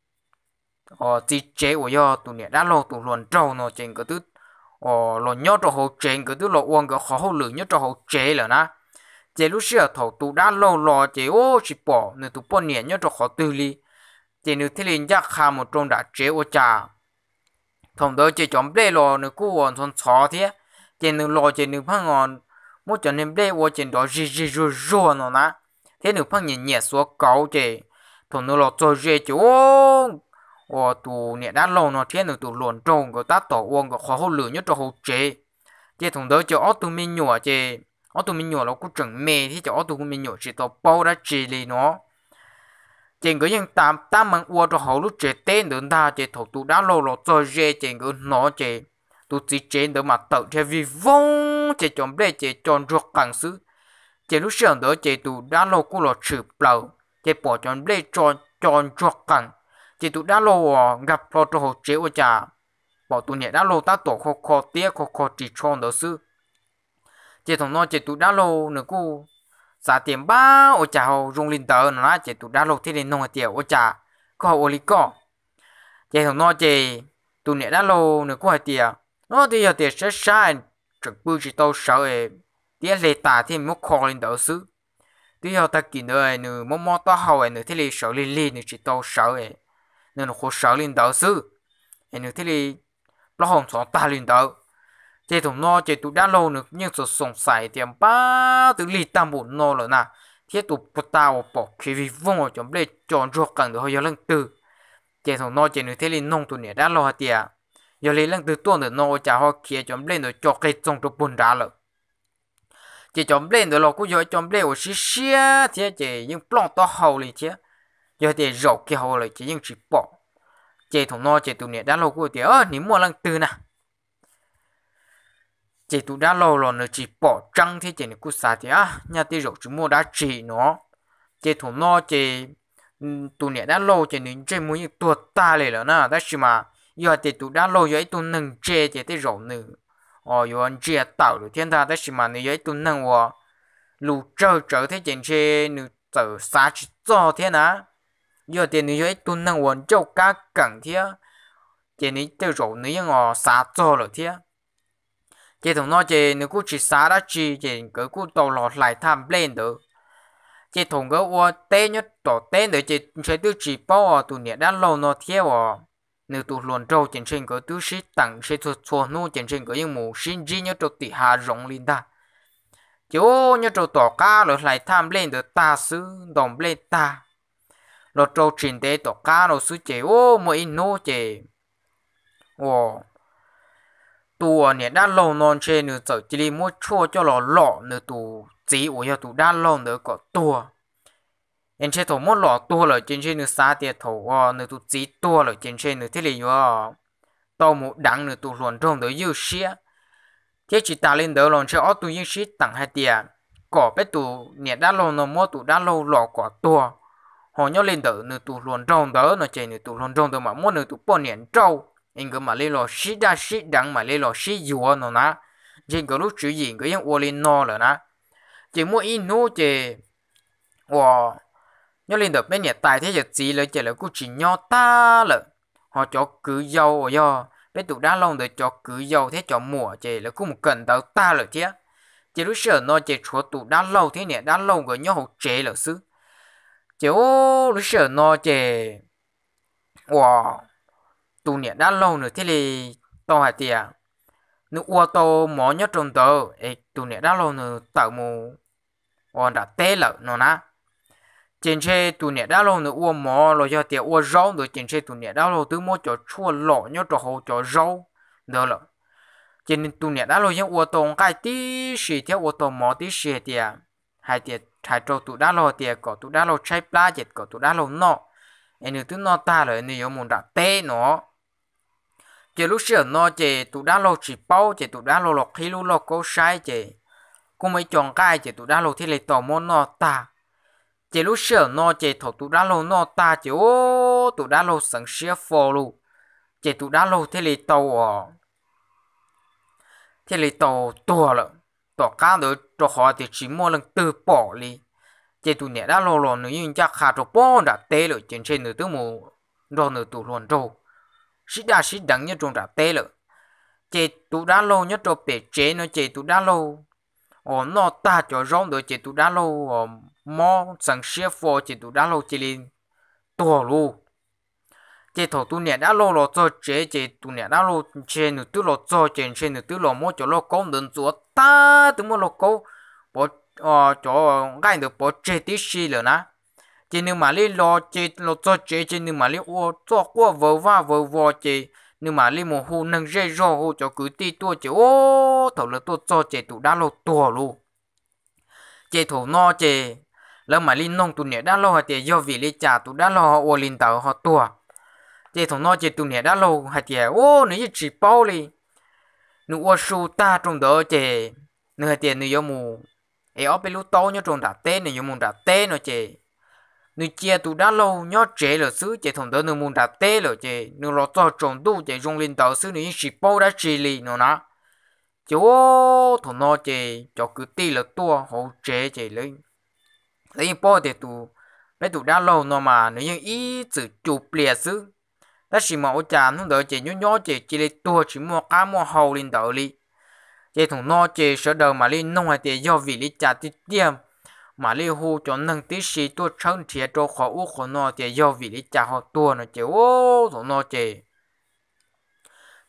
ờ chỉ chế của do tụi nhiệt đã lâu tụi luồn trâu nó trên cái thứ ờ luồn nhớ cho hồ trên cái thứ lộ uông cái khó hồ lử nhớ cho hồ chế là na chỉ lúc xưa thầu tụi đã lâu lò chỉ ô chỉ bỏ nữa tụi bọn nhiệt nhớ cho khó tư li chỉ nữa thế liền chắc khá một trong đã chế ô trà thằng đó chỉ chọn bê lò nữa cú còn thằng chó thế chỉ nữa lò chỉ nữa phăng ngon một chọn nên bê ô chỉ đó rì rì rù rù nó na thế nữa phăng nhẹ nhẹ xuống cầu chỉ thằng nữa lò cho rì chỉ ô ô tụ nhiệt đã lâu nó thế nữa tụ luồn trâu cái ta tổ uông cái khó hồ lử nhớ cho hồ chế chỉ thằng đó chỉ ở tụ mình nhỏ chỉ ở tụ mình nhỏ nó cũng chẳng mê thì chỉ ở tụ mình nhỏ chỉ tao bao đã chỉ li nó chỉ cái những tam tam mang uo cho họ lúc chế tên đến ta chỉ thầu tụ đã lâu rồi cho rê chỉ cái nó chỉ tụ chỉ chế được mà tự theo vì vong chỉ chọn bê chỉ chọn ruột càng xứ chỉ lúc sáng đó chỉ tụ đã lâu cũng là chụp lầu chỉ bỏ chọn bê chọn chọn ruột càng chỉ tụ đã lâu gặp lo cho họ chế ở nhà bỏ tụ nhẹ đã lâu ta tổ khó khó tiếc khó khó chỉ chọn đó xứ chỉ thằng nó chỉ tụ đã lâu nữa cô giá tiền ba ở nhà họ dùng linh tờ nó chỉ tụ đã lâu thế nên nông tiền ở nhà có họ oli có chỉ thằng nó chỉ tụ nhẹ đã lâu nữa có hai tiền nó thì giờ tiền sẽ sai trực bự chỉ tao sợ ấy tiền lệ tả thì mất khó linh tờ xứ thì giờ ta kỹ nữa nữa mò mò tao hậu ấy nữa thế là sợ linh linh nữa chỉ tao sợ ấy nên nó khó sợ linh tờ xứ ấy nữa thế là nó không sợ ta linh tờ chế thùng nó chế tụ đã lâu nữa nhưng sự sống sài thì ba từ lì tam bộ nó rồi nè thiết tụ bột tàu bỏ khi vì vong ở trong đây chọn ruột cần được hơi lần từ chế thùng nó chế nữa thế liền nông tụ nhẹ đã lâu hả tiệt giờ lấy lần từ tuần được nó chả họ kia trong đây rồi cho cái trong trong bùn đá rồi chế trong đây rồi lo cũng giờ trong đây ở xí xí thế chế nhưng plong to hậu liền chứ giờ thì rau kia hậu lại chế nhưng chỉ bỏ chế thùng nó chế tụ nhẹ đã lâu cũng tiệt ơ nín mua lần từ nè chị tụ đã lâu rồi nữa chỉ bỏ trăng thế chị này cũng xả thì à nhà tí rượu chỉ mua đã chỉ nó chị thủ nó chị tụ nhẹ đã lâu chị nên chơi muốn tuột ta lại rồi nè đó chứ mà giờ chị tụ đã lâu vậy tụ nâng chơi chị tí rượu nữa ờ giờ anh chơi tạo được thiên ta đó chứ mà nếu vậy tụ nâng vào lù chơi chơi thế chị chơi nữa tự xả chỉ cho thế nè giờ chị nếu vậy tụ nâng vào châu cá cẳng thế chị này tí rượu nữa ngò xả cho rồi thế chị thằng nó chị nếu cứ chỉ xả đã chị chị cứ cứ tàu lọt lại tham lên được chị thằng cái ô té nhất tổ té được chị sẽ tự chỉ bao tụ nhẹ đã lâu nó theo à nếu tụ luồn trâu chị trên cái tự sĩ tặng sẽ thuộc thuộc nó chị trên cái những mù sinh chi nhất trâu tị hà rộng lên ta chị ô nhất trâu tỏ cá rồi lại tham lên được ta xứ đồng lên ta rồi trâu trình tế tỏ cá rồi xứ chị ô mỗi nô chị ồ tụ nhẹ đã lâu non trên nữa giờ chỉ đi mua chua cho lọ lọ nữa tụ chỉ ở nhà tụ đã lâu nữa có tua em chơi thầu mua lọ tua rồi trên trên nữa xa tiệt thầu à nữa tụ chỉ tua rồi trên trên nữa thế là nhớ tàu một đắng nữa tụ luồn trong nữa yêu xía thế chỉ ta lên đó luồn chơi ở tụ yêu xía tặng hai tiền có bé tụ nhẹ đã lâu nó mua tụ đã lâu lọ có tua họ nhớ lên đó nữa tụ luồn trong đó nó chơi nữa tụ luồn trong đó mà mua nữa tụ bao nhiêu trâu anh cứ mà lấy lò xí đa xí đắng mà lấy lò xí dừa nó nè trên cái lúc chữ gì cái những ô lên no rồi nè chỉ mua ít nô chỉ wow nhớ lên được bên nhà tài thế giờ gìเลยchỉ là cứ chỉ nhau ta là họ cho cứ dâu rồi do bên tụ đá lông để cho cứ dâu thế cho mùa chỉ là cứ một cần tao ta rồi chứ chỉ lúc sợ nó chỉ chúa tụ đá lâu thế này đá lâu rồi nhau hậu chế là xứ chỉ ô lúc sợ nó chỉ wow tụ nhẹ đã lâu nữa thế thì tao hạt tiệt nếu ô tô mỏ nhất trong tờ ấy tụ nhẹ đã lâu nữa tạo mù còn đã té lợ nó nè trên xe tụ nhẹ đã lâu nữa ô mỏ rồi cho tiệt ô rau rồi trên xe tụ nhẹ đã lâu từ mua cho chua lọ nhớ cho hồ cho rau được rồi trên tụ nhẹ đã lâu những ô tô cái tí xì theo ô tô mỏ tí xì tiệt hai tiệt hai trâu tụ đã lâu tiệt có tụ đã lâu trái pla tiệt có tụ đã lâu nọ anh nữa tụ nọ ta rồi nếu muốn đã té nó chỉ lúc xưa nó chỉ tụ đá lô chỉ bao chỉ tụ đá lô lọc khi lúc lô có sai chỉ cũng mấy chọn cái chỉ tụ đá lô thì lấy tàu món nó ta chỉ lúc xưa nó chỉ thầu tụ đá lô nó ta chỉ ô tụ đá lô sẵn xía phô luôn chỉ tụ đá lô thì lấy tàu à thì lấy tàu tua rồi tàu cá được cho họ thì chỉ mua lần từ bỏ đi chỉ tụ nhẹ đá lô lô nữa nhưng chắc khá cho bó đã tê rồi trên trên nữa tứ mù rồi nữa tụ luôn rồi sĩ đa sĩ đắng nhất trong đã tê rồi chế tụ đá lâu nhất trong bể chế nó chế tụ đá lâu ồ nó ta cho rong được chế tụ đá lâu ồ mò sẵn xếp phô chế tụ đá lâu chế lên tổ luôn chế thổ tụ nhẹ đá lâu lo cho chế chế tụ nhẹ đá lâu chế nữa tụ lo cho chế chế nữa tụ lo mò cho lo công đừng chúa ta tụ mò lo câu bỏ ờ cho ngay được bỏ chế tí xí rồi nè chỉ nếu mà lấy lo chế lo cho chế chỉ nếu mà lấy ô cho qua vợ va vợ vợ chế nếu mà lấy một hồ nâng dây rò hồ cho cứ ti tua chế ô thầu là tôi cho chế tụ đã lo tua luôn chế thầu no chế lỡ mà lấy nông tụ nhẹ đã lo hạt chế do vì lấy trả tụ đã lo ô linh tàu họ tua chế thầu no chế tụ nhẹ đã lo hạt chế ô nếu chỉ bao đi nếu ô su ta trong đó chế nếu hạt chế nếu giống mù ấy ở bên lúa to nhớ trong đã tê nếu giống mù đã tê nó chế nếu chia tụ đã lâu nhớ chế là xứ chế thằng đó nếu muốn đặt tê là chế nếu lo cho trồng tu chế dùng lên tàu xứ nếu chỉ bao đã chỉ lì nó nè chế ô thằng nó chế cho cứ tì là tua hậu chế chế lên lấy bao để tụ bé tụ đã lâu nó mà nếu như ý chỉ chụp lìa xứ đó chỉ mà ô chán không đợi chế nhớ nhớ chế chỉ lấy tua chỉ mua cá mua hậu lên tàu đi chế thằng nó chế sợ đầu mà lên nông hay chế do vì lý trả tiết tiêm mà li hu cho nâng tí xí tôi chân thiệt cho khó u khó nó thì do vì lý cha họ tua nó chỉ ô thằng nó chỉ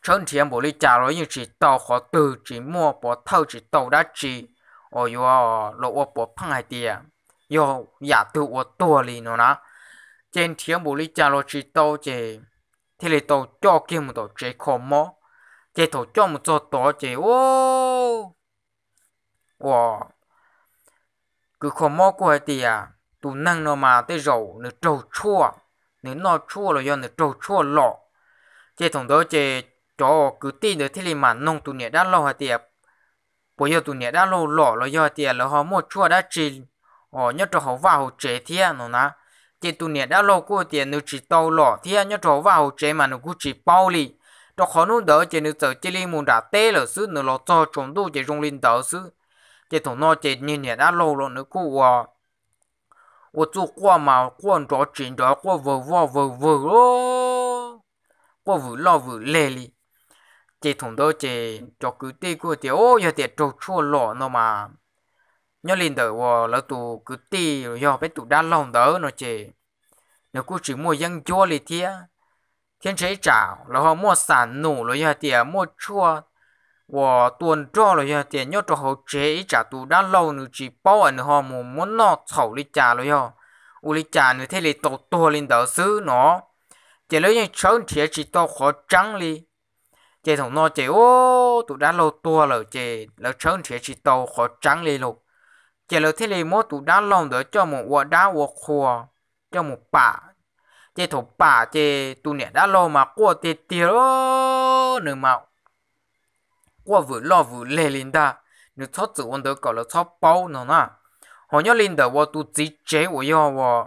chân thiện bổ lý trả rồi như chỉ tàu khó từ chỉ mua bỏ thâu chỉ tàu đã chỉ ôi yo lộ ô bỏ phăng hai tia yo giả tự ô tua li nó na trên thiện bổ lý trả rồi chỉ tàu chỉ thì lý tàu cho kia một tàu chỉ khó mò chỉ tàu cho một tàu tàu chỉ ô wow cứ khó mò của hai tia tụ năng nó mà tới rồi nó trâu chua nó nó chua rồi do nó trâu chua lọ chỉ thằng đó chỉ cho cứ tin được thì mà nông tụ nhẹ đã lâu hả tiệp bây giờ tụ nhẹ đã lâu lọ rồi do tiệp là họ mua chua đã chỉ ờ nhớ cho họ vào chế thiên nó nè chỉ tụ nhẹ đã lâu của tiệp nó chỉ tàu lọ thiên nhớ cho vào chế mà nó cũng chỉ bao lì cho họ nó đỡ chỉ nó giờ chỉ linh muốn đã tê là xứ nó lo cho chúng tôi chỉ dùng linh đỡ xứ chỉ thằng nó chỉ như nhẹ đã lâu rồi nó cũng ờ我做过嘛，过着真着过vừa vừa vừa vừa ô qua vừa lo vừa lê li chị thùng đó chị cho cứ tê của chị ô giờ chị trâu chua lọ nó mà nhớ lên đời và lỡ tụ cứ tê rồi giờ bé tụ đa lòng đỡ nó chị nếu cô chỉ mua dân chua li thia thiên chế chảo rồi họ mua sản nụ rồi giờ chị mua chua và tuần cho rồi giờ chị nhớ cho họ chế trả tụ đa lâu nữa chỉ bao anh họ muốn muốn nó thầu li trà rồi giờ u li trà nữa thế li tổ to lên đỡ xứ nó chỉ lấy những chén thiệt chỉ to khó trắng li chỉ thằng nó chỉ ô tụ đá lâu tua rồi chỉ lấy chén thiệt chỉ to khó trắng li luôn chỉ lấy thế li mỗi tụ đá lâu đỡ cho một quả đá quả khô cho một bả chỉ thằng bả chỉ tụ nhẹ đá lâu mà qua tiệt tiệt nữa mà qua vừa lo vừa lê lên ta nữa thoát tự vấn đỡ gọi là thoát bao nữa nè họ nhớ lên đỡ qua tụ chỉ chế của yo và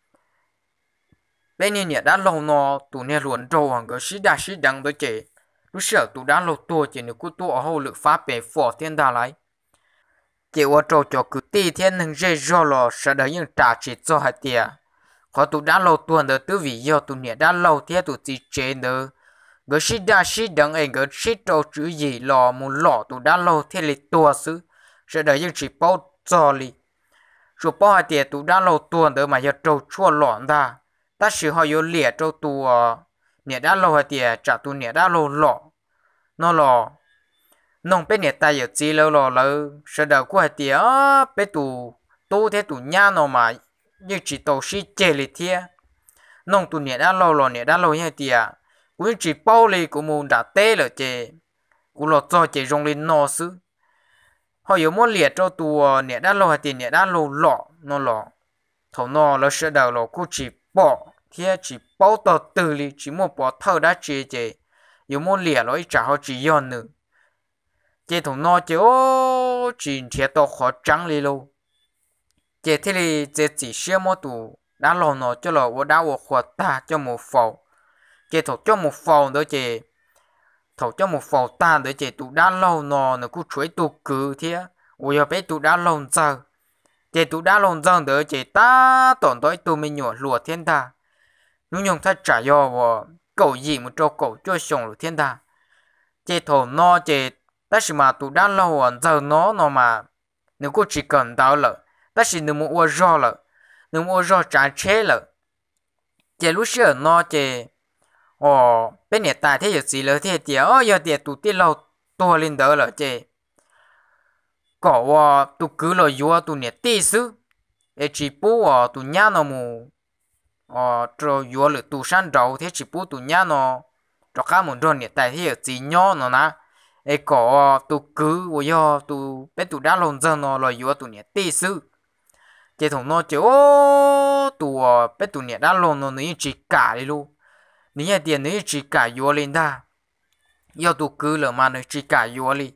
bên này đã lâu nó tụ này luôn trâu hàng cái sĩ đa sĩ đằng đó chị lúc sợ tụ đã lâu tua chị nếu cứ tua ở hậu lực phá bể phỏ thiên đà lại chị ở trâu cho cứ tì thiên hưng dây do lo sợ đợi những trả chỉ cho hai tia họ tụ đã lâu tua nữa tứ vì do tụ này đã lâu thế tụ chỉ chế nữa cái sĩ đa sĩ đằng ấy cái sĩ trâu chữ gì lò muốn lọ tụ đã lâu thế lịch tua xứ sợ đợi những chỉ bao cho li rồi bao hai tia tụ đã lâu tua nữa mà giờ trâu chua lọn ta ta sử họ yêu liệt cho tù nhẹ đã lâu thì trả tù nhẹ đã lâu lọ nó lọ nông bên nhẹ ta giờ chỉ lâu lọ lâu sau đó của thì á bên tù tu thế tù nhà nó mà như chỉ tàu xí chè lì thia nông tù nhẹ đã lâu lọ nhẹ đã lâu như thì à cũng chỉ bao lì của mình đã tê rồi chè cũng lọ cho chè rong lên nó xứ họ yêu muốn liệt cho tù nhẹ đã lâu thì nhẹ đã lâu lọ nó lọ thầu nó là sau đó lọ cũng chỉ bỏ thì chỉ bao tờ từ li chỉ một bỏ thâu đã chế chế yêu muốn lìa lối trả họ chỉ yon nữa chế thằng nó chế ô chỉ thiệt to khó trắng li luôn chế thế li chế chỉ xem một tụ đã lo nó cho là đã ở khoa ta cho một phòng chế thầu cho một phòng đó chế thầu cho một phòng ta đó chế tụ đã lâu nó nó cứ chuối tụ cứ thế ôi giờ bé tụ đã lâu giờ chế tụ đã lâu giờ đó chế ta tổn tới tụ mình nhỏ lùa thiên ta nếu nhung ta trả yo và cầu gì một chỗ cầu cho sống lùa thiên ta chế thầu nó chế ta chỉ mà tụ đã lâu giờ nó nó mà nếu cô chỉ cần đào lợ ta chỉ nếu mua ô rò lợ nếu mua rò trả chế lợ chế lúc xưa nó chế ồ bên này ta thế gì lợ thế thì ơ giờ thì tụ tiết lâu to lên đó lợ chế có wa tụ cứ lo yo tụ nhẹ tí xứ để chỉ bố à tụ nhà nó mù ờ rồi yo lợ tụ san đầu thế chỉ bố tụ nhà nó cho cả một rồi nhẹ tại thế chỉ nhỏ nó na để có tụ cứ wa tụ bé tụ đã lồng dân nó lo yo tụ nhẹ tí xứ chế thằng nó chế ô tụ bé tụ nhẹ đã lồng nó nếu chỉ cả đi luôn nếu tiền nếu chỉ cả yo lên ta yo tụ cứ lợ mà nếu chỉ cả yo lên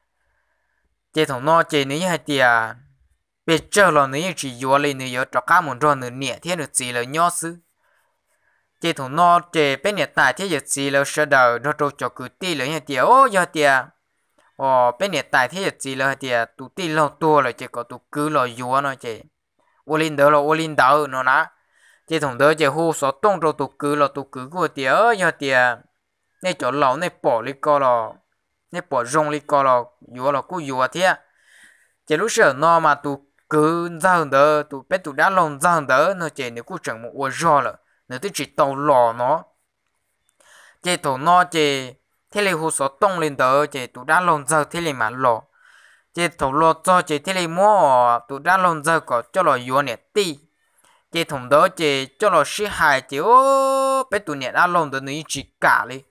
chế thằng nó chế nếu hai tia bây giờ là nếu chỉ vô lên nếu cho cả một rồi nữa nhẹ thế nữa chỉ là nhỏ xứ chế thằng nó chế bên nhẹ tại thế giờ chỉ là sơ đầu nó cho cho cứ ti là hai tia ô giờ tia ờ bên nhẹ tại thế giờ chỉ là hai tia tụ ti lâu tua rồi chế có tụ cứ là vô nó chế ô linh đó là ô linh đó nó nè chế thằng đó chế hú số tung cho tụ cứ là tụ cứ của tia ô giờ tia này chỗ lâu này bỏ đi coi là nè bỏ rong đi coi là vừa là cứ vừa thế chỉ lúc sợ nó mà tụ cứ ra đó tụ bé tụ đã lòng ra đó nó chỉ nếu cứ chẳng một ô rò là nếu tôi chỉ tàu lò nó chỉ tàu nó chỉ thế là hồ số tông lên đó chế tụ đã lồng giờ thế là mà lọ chế thầu lọ cho chế thế là mua tụ đã lồng giờ có cho lọ yuan nè ti chế thùng đó chế cho lọ sĩ hại chế ô bé tụ nè đã lồng đó nữa chỉ cả đi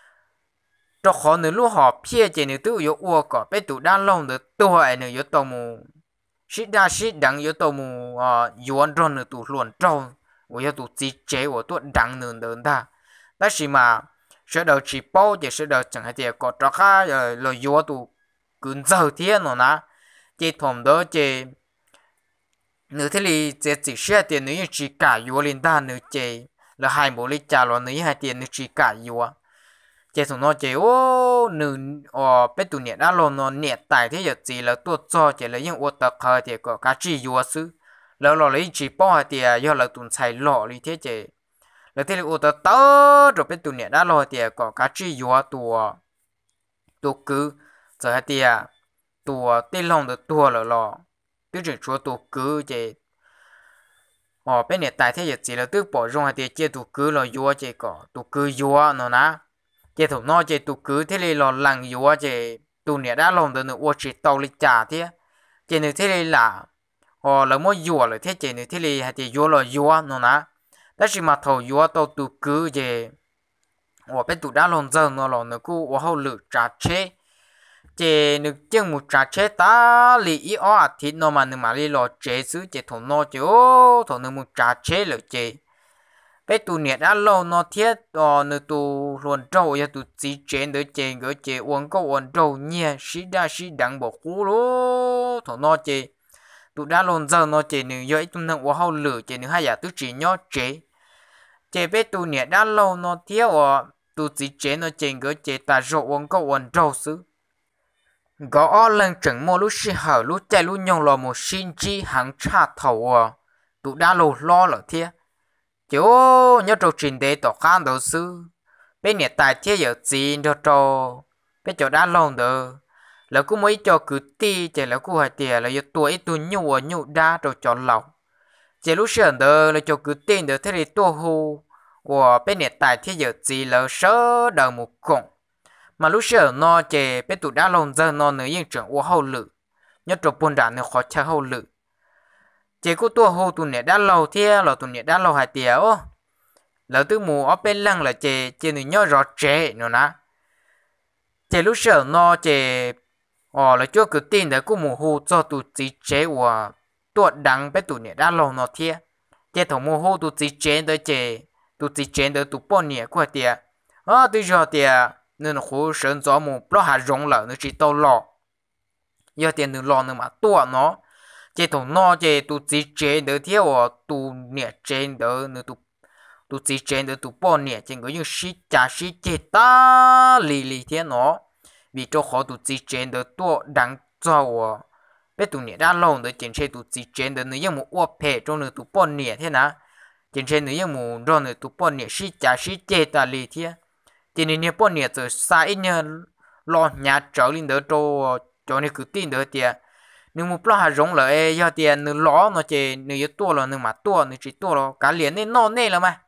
cho họ nữa lúc họ phía chế nữa tự yếu uo có bé tụ đã lồng đó tuổi nữa yếu tàu mù sĩ đa sĩ đắng yếu tàu mù yuan rồi nữa tụ luồn trâu我要读记者，我读当能的他，但是嘛，说到吃饱就是到整下点搞着下呃，了药都跟走天了呢，这同到这，你这里这只是点你只加药领导你这，了还没里加了你还点你只加药啊，这同到这哦，你哦，别读年那了呢年代的日子了多早这了因我得开的个加只药是。แล้วเราเลยจีป้อเตียย่อเราตุนใช้หล่อเลยเท่เจแล้วที่เราอุตตะจะเป็นตุนเนี่ยได้รอเตียก็กระจียัวตัวตัวคือจะให้เตียตัวที่ลงตัวตัวแล้วรอที่จะชัวตัวคือเจอ๋อเป็นเนี่ยตายเท่จีแล้วตัวปอรงให้เตียเจตัวคือเรายัวเจก็ตัวคือยัวเนาะนะเจถูกนอเจตัวคือที่เราหลังยัวเจตัวเนี่ยได้ลงตัวหนึ่งว่าจีโตลิจ่าเทียเจหนึ่งที่เราหล่าอ๋อแล้วมั่วยัวเลยที่เจนี่ที่เลยให้เจยัวเลยยัวเนาะนะแต่สิมาถอยัวตัวตุกือเจว่าเป็นตุด้านลงเจอเนาะหรอเนาะกูว่าเขาหลุดจัดเชเจนึกจังมุจัดเชตาลีอีอ้ออาทิตย์เนาะมันนึกมาลีรอเจซื้อเจถงเนาะเจโอ้ถงนึกมุจัดเชเลยเจเป็นตุเนี่ยด้านลงเนาะเทียต่อนึกตัวล้วนโจ้ยาตุจีเจนเดอเจเกอเจอ้วนก็อ้วนโจ้เนี่ยสีดาสีดังบอกกูรู้ถงเนาะเจtụ đã lồn giờ nó chỉ nửa dưới tụi nó qua hậu lửa chỉ nửa hai giờ tụi chỉ nhớ chế chế bé tụ nhẹ đã lâu nó thiếu à tụ chỉ chế nó chỉ gỡ chế ta rộ uống có uống rau xứ gõ lần chẳng mua lúc xí hở lúc chạy lúc nhông lò một xin chi hàng cha thầu à tụ đã lâu lo lỡ thiê chứ nhớ trâu trình đề tỏ khăn đầu sư bé nhẹ tài thiê giờ gì cho trâu bé chỗ đã lâu đượcแล้วกูไม่จอคือตีเจแล้วกูหายเตียแล้วยตัวไอตัวยูอ่ะยูด้าตัวจอนเหล่าเจรู้เชื่อเด้อแล้วจอคือตีเด้อที่ตัวหูว่าเป็นเนี่ยตายที่เยอะจีแล้วเสือเดิมมุกงมารู้เชื่อนอเจเป็นตัวด้าลงเจอนอเนื้อยังจังว่าเขาหลือยัดตัวปนด่านเนื้อขอเช่าเขาหลือเจกูตัวหูตัวเนี่ยด้าเราเที่ยเราตัวเนี่ยด้าเราหายเตียโอ้แล้วตัวหมูเอาเป็นลังละเจเจหนึ่งย่อรอเจเนาะนะเจรู้เชื่อนอเจอ๋อแล้วช่วยคือตีนเด็กกูมูฮูจะตัวจีเจว่าตัวดังไปตัวเนี่ยได้ลงนอเทียเจ้าของมูฮูตัวจีเจเดเจตัวจีเจเดตัวป้อนเนี่ยกูเตียอ๋อตัวจอเตียนึกหูเสินจอมูเพราะหารงเหล่านึกจีโตหล่อยอเตียนึกหล่อนึกมาตัวเนาะเจ้าของนอเจตัวจีเจเดเทียว่าตัวเนี่ยเจเดนึกตัวตัวจีเจเดตัวป้อนเนี่ยจึงก็ยังชิจ่าชิเจตาลีลีเทียเนาะvì cho họ tụi chị trên được tua đáng giàu à bé tụi nhẹ đã lâu được trên trên tụi chị trên được nếu một ô phe trong được tụi bọn nhẹ thế nào trên trên nếu một rồi được tụi bọn nhẹ xí chả xí chê ta lì thế trên nên bọn nhẹ rồi sai nhờ lo nhà trở lên được cho cho nên cứ tin được tiền nếu một lo hà rong lại giờ tiền nếu lo nó chê nếu tua là nếu mà tua nếu chỉ tua là cả liền nên nó nên là mà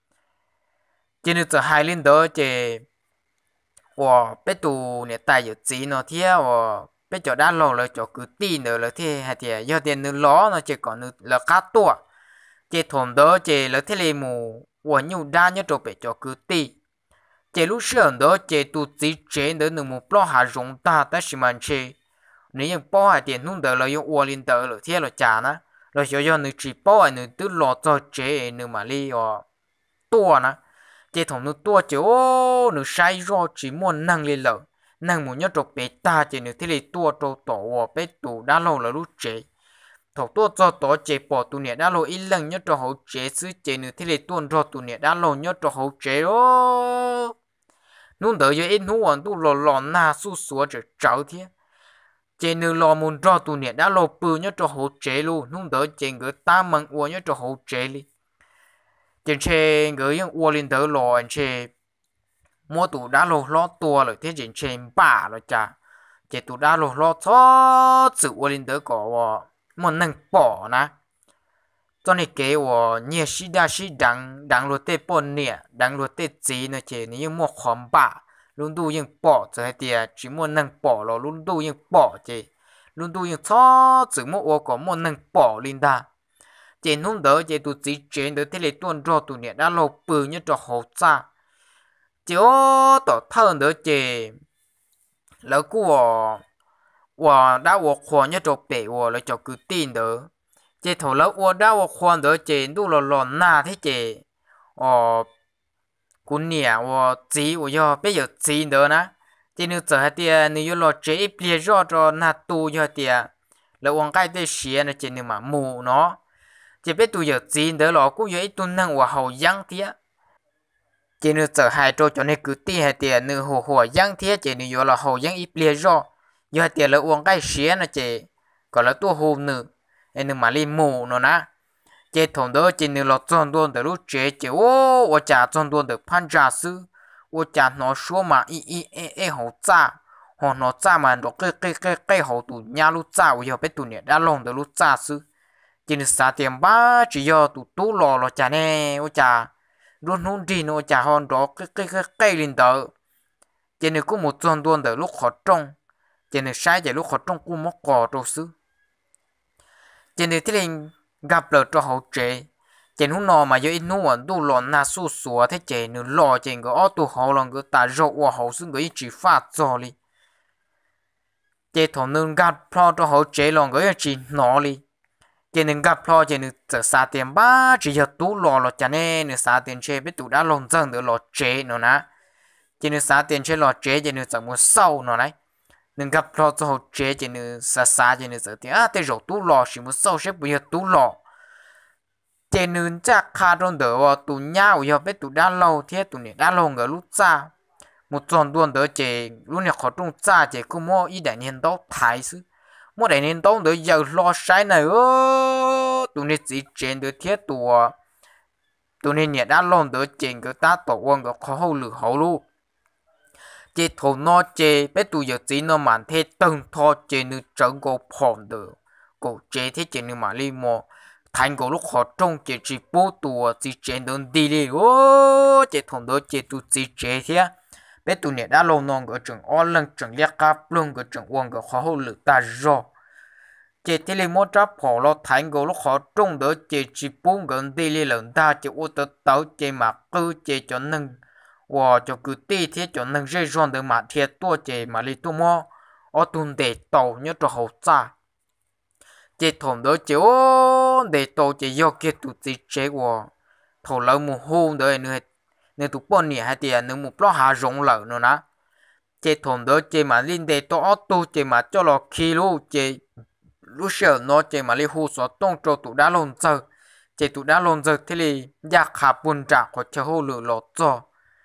trên nên giờ hai lên đó chêว่าไปตูเนี่ยตายอยู่จีนเนาะเที่ยวไปจอดด้านลงเลยจอดคือตีเนอะเลยที่ให้เที่ยยอดเดียนนึกล้อเนาะเจก่อนนึกแล้วค่าตัวเจถมเด้อเจแล้วที่เลยหมู่ว่าอยู่ด้านเนี่ยจอดไปจอดคือตีเจรู้เชื่อเด้อเจตูจีเจเด้อหนึ่งหมู่ปล้อหารงตาแต่สิมันเชนี่ยังป้อให้เดียนนุ่งเด้อเรายังอ้วนลินเด้อเลยเที่ยวเราจ่านะเราเชื่อยอดนึกจีป้อนึกตื้อหล่อจอเจนึกมาลีอ๋อตัวนะเจ้าของนึกตัวเจ้านึกใช้รอจีมวนนั่งเลยเหรอนั่งหมุนยอดจบเปตาเจ้านึกที่เลยตัวโตโตว่าเป็ดตูด้านเราแล้วรู้เจ้ถกตัวจอโตเจ้าปอตัวเนี่ยด้านเราอีหลังยอดจอเขาเจ้าซื้อเจ้านึกที่เลยตัวรอตัวเนี่ยด้านเรายอดจอเขาเจ้าโอ้นู่นเดี๋ยวอินหัวตัวหล่อหล่อหน้าสู้สัวจะเจ้าเทียเจ้านึกรอมุนรอตัวเนี่ยด้านเราปืนยอดจอเขาเจ้าลูนู่นเดี๋ยวเจ้าเกิดตามมังอ้วนยอดจอเขาเจ้าเลยtrên trên người những uo lên tới lò trên mua tủ đá lô lót tua rồi thế trên trên bả rồi chả trên tủ đá lô lót cho sự uo lên tới có một nâng bỏ nè cho nên cái của nhiều sĩ đa sĩ đắng đắng lúa tê bồn nè đắng lúa tê gì nữa trên những mua khóm bả luôn tu nhưng bỏ giờ hay tiệt chỉ muốn nâng bỏ rồi luôn tu nhưng bỏ chị luôn tu nhưng cho chỉ muốn ô có muốn nâng bỏ lên ta chị không đỡ chị tụi chị chuyện đỡ thế này tuần cho tụi nhẹ đã lâu bự như cho hậu cha chị ô tỏ thân đỡ chị lỡ của và đã vô khoan như cho bể và lại cho cứ tin đỡ chị thầu lỡ và đã vô khoan đỡ chị đủ là lòn na thế chị ờ cún nhẹ và chị và do bây giờ chị đỡ nè chị nếu giờ hai tia nếu lo chế bia rõ cho na tu cho tia lỡ uống cái tê xía này chị nếu mà mù nó chị biết tụi giờ chị đỡ lo cũng vậy tuần năng và hậu giang tia chị nếu giờ hai trâu cho nên cứ tin hai tia nếu hồ hồ giang tia chị nếu là hậu giang ít bia rõ do tiền là uống cái xía nó chị còn là tua hôm nữa em đừng mà đi mù nó nè chị thằng đó chị nếu là chọn đồn được lúc chế chị ô ô chả chọn đồn được phan trả sư ô chả nó số mà y y e e hậu cha họ nó cha mà nó cái cái cái cái hậu tụ nhà lúc cha bây giờ biết tụ nhẹ đã lòng được lúc cha sư chị nếu xả tiền ba chỉ do tụ tú lò lò chả nè ô chả luôn hôn đi nó chả hòn đó cái cái cái cái lên đó chị nếu có một chọn đồn được lúc khó trông cho nên sai giờ lúc họ trong cu móc cò trâu xứ cho nên thế nên gặp lỡ cho hậu chế cho nên nó mà giờ ít nuôi đủ lòn na su sủa thế chế nữa lo cho người ở tu hậu lòng người ta rộ qua hậu xứ người chỉ phát cho đi chế thằng nên gặp lo cho hậu chế lòng người chỉ nó đi cho nên gặp lo cho nên giờ xa tiền ba chỉ giờ tú lo lo cho nên nữa xa tiền chế biết tụ đã lòng dân được lo chế nữa nè cho nên xa tiền chế lo chế cho nên giờ muốn sau nó đấy nên gặp lo cho họ chế cho nên xa xa cho nên giờ thì à thế rồi tú lò chỉ muốn sau sẽ bây giờ tú lò cho nên chắc khá trong đó và tú nhau giờ biết tú đã lâu thế tú này đã lâu người lúc xa một tuần tuần đó chế lúc này họ trong xa chế cũng mua ý đại niên đó thái sư mua đại niên đó đó giờ lo sai này ơ tú này chỉ chế được thế tú tú này nhà đã lâu đó chế người ta tổ quân người khó hậu lử hậu luôn chế thổ nó chế biết tụi giờ chỉ nó màn thế từng thọ chế nữ trấn cổ phòn được cổ chế thế chế nữ mà li mò thành cổ lúc họ trông chế chỉ bố tụi chỉ chế đơn đi đi ô chế thổ đó chế tụi chỉ chế thế biết tụi này đã lâu non ở trường on lần trường liệt cáp luôn ở trường quân ở khó hậu lực ta rõ chế thế li mò chấp họ lo thành cổ lúc họ trông đó chế chỉ bố gần đi đi lần ta chế ô tô tàu chế mà cứ chế cho nâng và cho cứ tê thế cho nâng dây ròn được mà thiệt tua chế mà li tu mò ở tuần để tàu nhớ cho hậu cha chế thòng đó chế ô để tàu chế do kia tụ chế chế và thầu lâu một hôm đó nữa nữa tụ bọn nhỉ hay tiền nữa một lo hà rộng lợn nữa nè chế thòng đó chế mà linh để tàu ở tu chế mà cho lo khi lu chế lu sợ nó chế mà li hu số tông cho tụ đã lon giờ chế tụ đã lon giờ thế li giặc hạ bùn trả của cho hô lửa lọt cho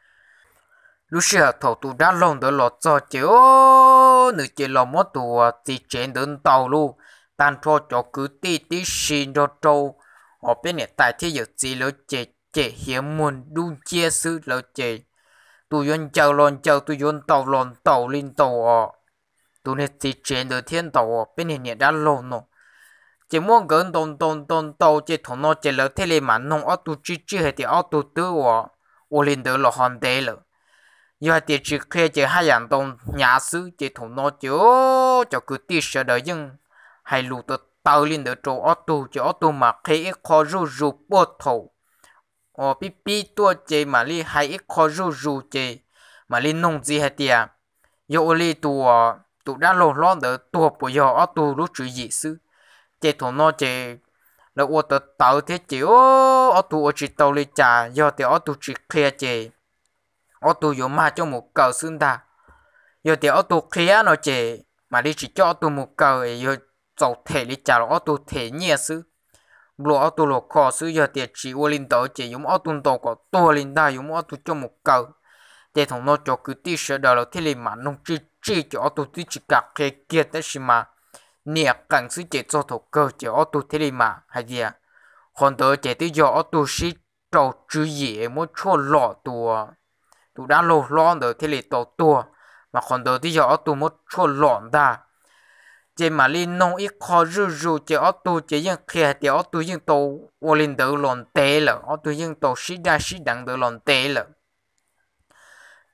lúc xưa thầu tụ đã lông được lọt cho chiếu nữ chỉ lo mất tụ chỉ trên đến tàu luôn tan cho cho cứ tí tí xin cho trâu ở bên này tại thế giờ chỉ lỡ chế chế hiếm muốn đun chia sự lỡ chế tụ yon chào lon chào tụ yon tàu lon tàu lên tàu ở tụ này chỉ trên được thiên tàu ở bên này đã lông nó chỉ muốn gần tông tông tông tàu chỉ thằng nó chỉ lỡ thế này mà nông ở tụ chỉ chỉ hay thì ở tụ tư ở ở lên được là hoàn đề rồi giờ thì chỉ khi chỉ hai dạng đồng nhà sư chỉ thùng nó chứ cho cứ tí sợ đời nhưng hay lù tự tao lên được chỗ ô tô cho ô tô mà khi ít khó ru ru bớt thầu ở pi pi tua chỉ mà li hay ít khó ru ru chỉ mà li nông gì hay tiệt giờ li tua tụ đã lò lon được tua bây giờ ô tô lúc chữ gì sư chỉ thùng nó chỉ là ô tô tao thế chỉ ô tô chỉ tao li trả giờ thì ô tô chỉ khi chỉ ô tô dùng mà cho một cầu xương ta giờ thì ô tô kia nó chỉ mà đi chỉ cho ô tô một cầu giờ dầu thể đi trả ô tô thể nhẹ xứ lúa ô tô lúa khó xứ giờ thì chỉ ô linh tàu chỉ dùng ô tô tàu có tua linh ta dùng ô tô cho một cầu để thằng nó cho cứ tí sợ đời là thế này mà nông chỉ chỉ cho ô tô tí chỉ cả kia kia tới xí mà nè càng xứ chỉ cho thầu cơ chỉ ô tô thế này mà hay gì à còn tới chỉ tí giờ ô tô xí trâu chữ gì mới cho lọ tua tụ đã lô lon được thế là tổ tua mà còn đầu thì giờ tụ một chỗ lọn ta chỉ mà linh nông ít khó rù rù chỉ ở tụ chỉ những kia thì ở tụ những tổ ô linh được lọn tệ了ở tụ những tổ xí đa xí đẳng được lọn tệ了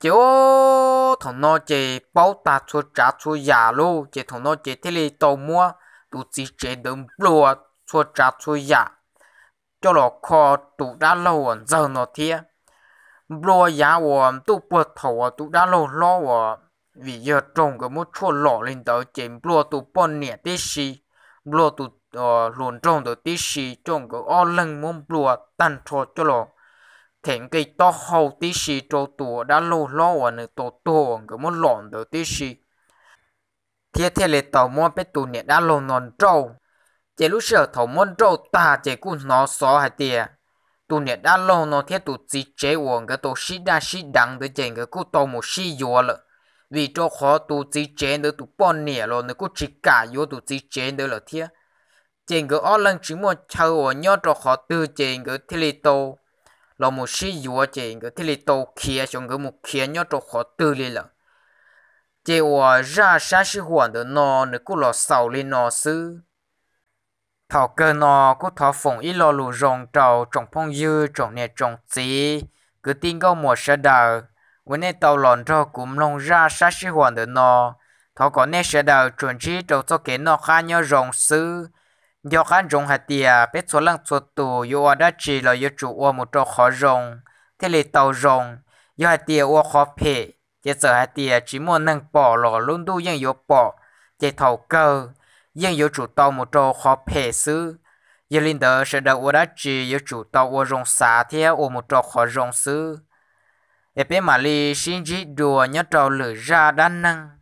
chế thằng nó chế bao ta chua trả chua giả luôn chế thằng nó chế thế li tàu mua tụ chỉ chế đừng lùa chua trả chua giả cho nó kho tụ đã lâu giờ nó thiê lùa giả của tụ bớt thầu tụ đã lâu lo của vì giờ trồng cái một chua lọ lên tới chế lùa tụ bón nhẹ tí xì lùa tụ luồn trồng tới tí xì trồng cái o lưng muốn lùa tan cho cho nó thèn cái to hậu tí xì trâu tù đã lâu lo ở nơi tổ tổ cái muốn lọn được tí xì thiết thế lệ tàu mua bé tù nè đã lâu non trâu chỉ lúc sợ thầu muốn trâu ta chỉ cũng nó xó hay tiệt tù nè đã lâu nó thiết tù chỉ chế uổng cái tổ xí đa xí đắng được chỉ cái cú tàu một xí vô了vì cho khó tù chỉ chế được tù bọn nè rồi nó cũng chỉ cả vô tù chỉ chế được là thiết chỉ cái ở lần chỉ muốn chơi ở nhớ cho khó từ chỉ cái thiết lệ tàu là một sĩ dùa chỉ cái thế là tàu kia trong cái một kia nhớ cho họ tư lên là chỉ ở ra sáng sĩ hoàn được nó nữa cũng là sau lên nó sư thảo cơ nó cũng thảo phồng ít lo lù rong trâu trồng phong dư trồng nè trồng gì cứ tin câu một sẽ đàoวันนี้tàu lòn cho cũng long ra sáng sĩ hoàn được nó thảo có nè sẽ đào chuẩn chỉ trâu cho cái nó khá nhớ rong sư do khán rong hạt tiề biết số lần số tù yo đã chỉ là yo chủ ở một chỗ khó rong thế là tàu rong yo hạt tiề ở khó phê chỉ sợ hạt tiề chỉ muốn nâng bỏ lò luôn đu nhưng yo bỏ chỉ thầu cơ nhưng yo chủ tàu một chỗ khó phê xứ yo linh đỡ sẽ đợi ở đã chỉ yo chủ tàu ở rong xả thế ở một chỗ khó rong xứ để biết mà li xin chỉ đùa nhớ trâu lửa ra đan năng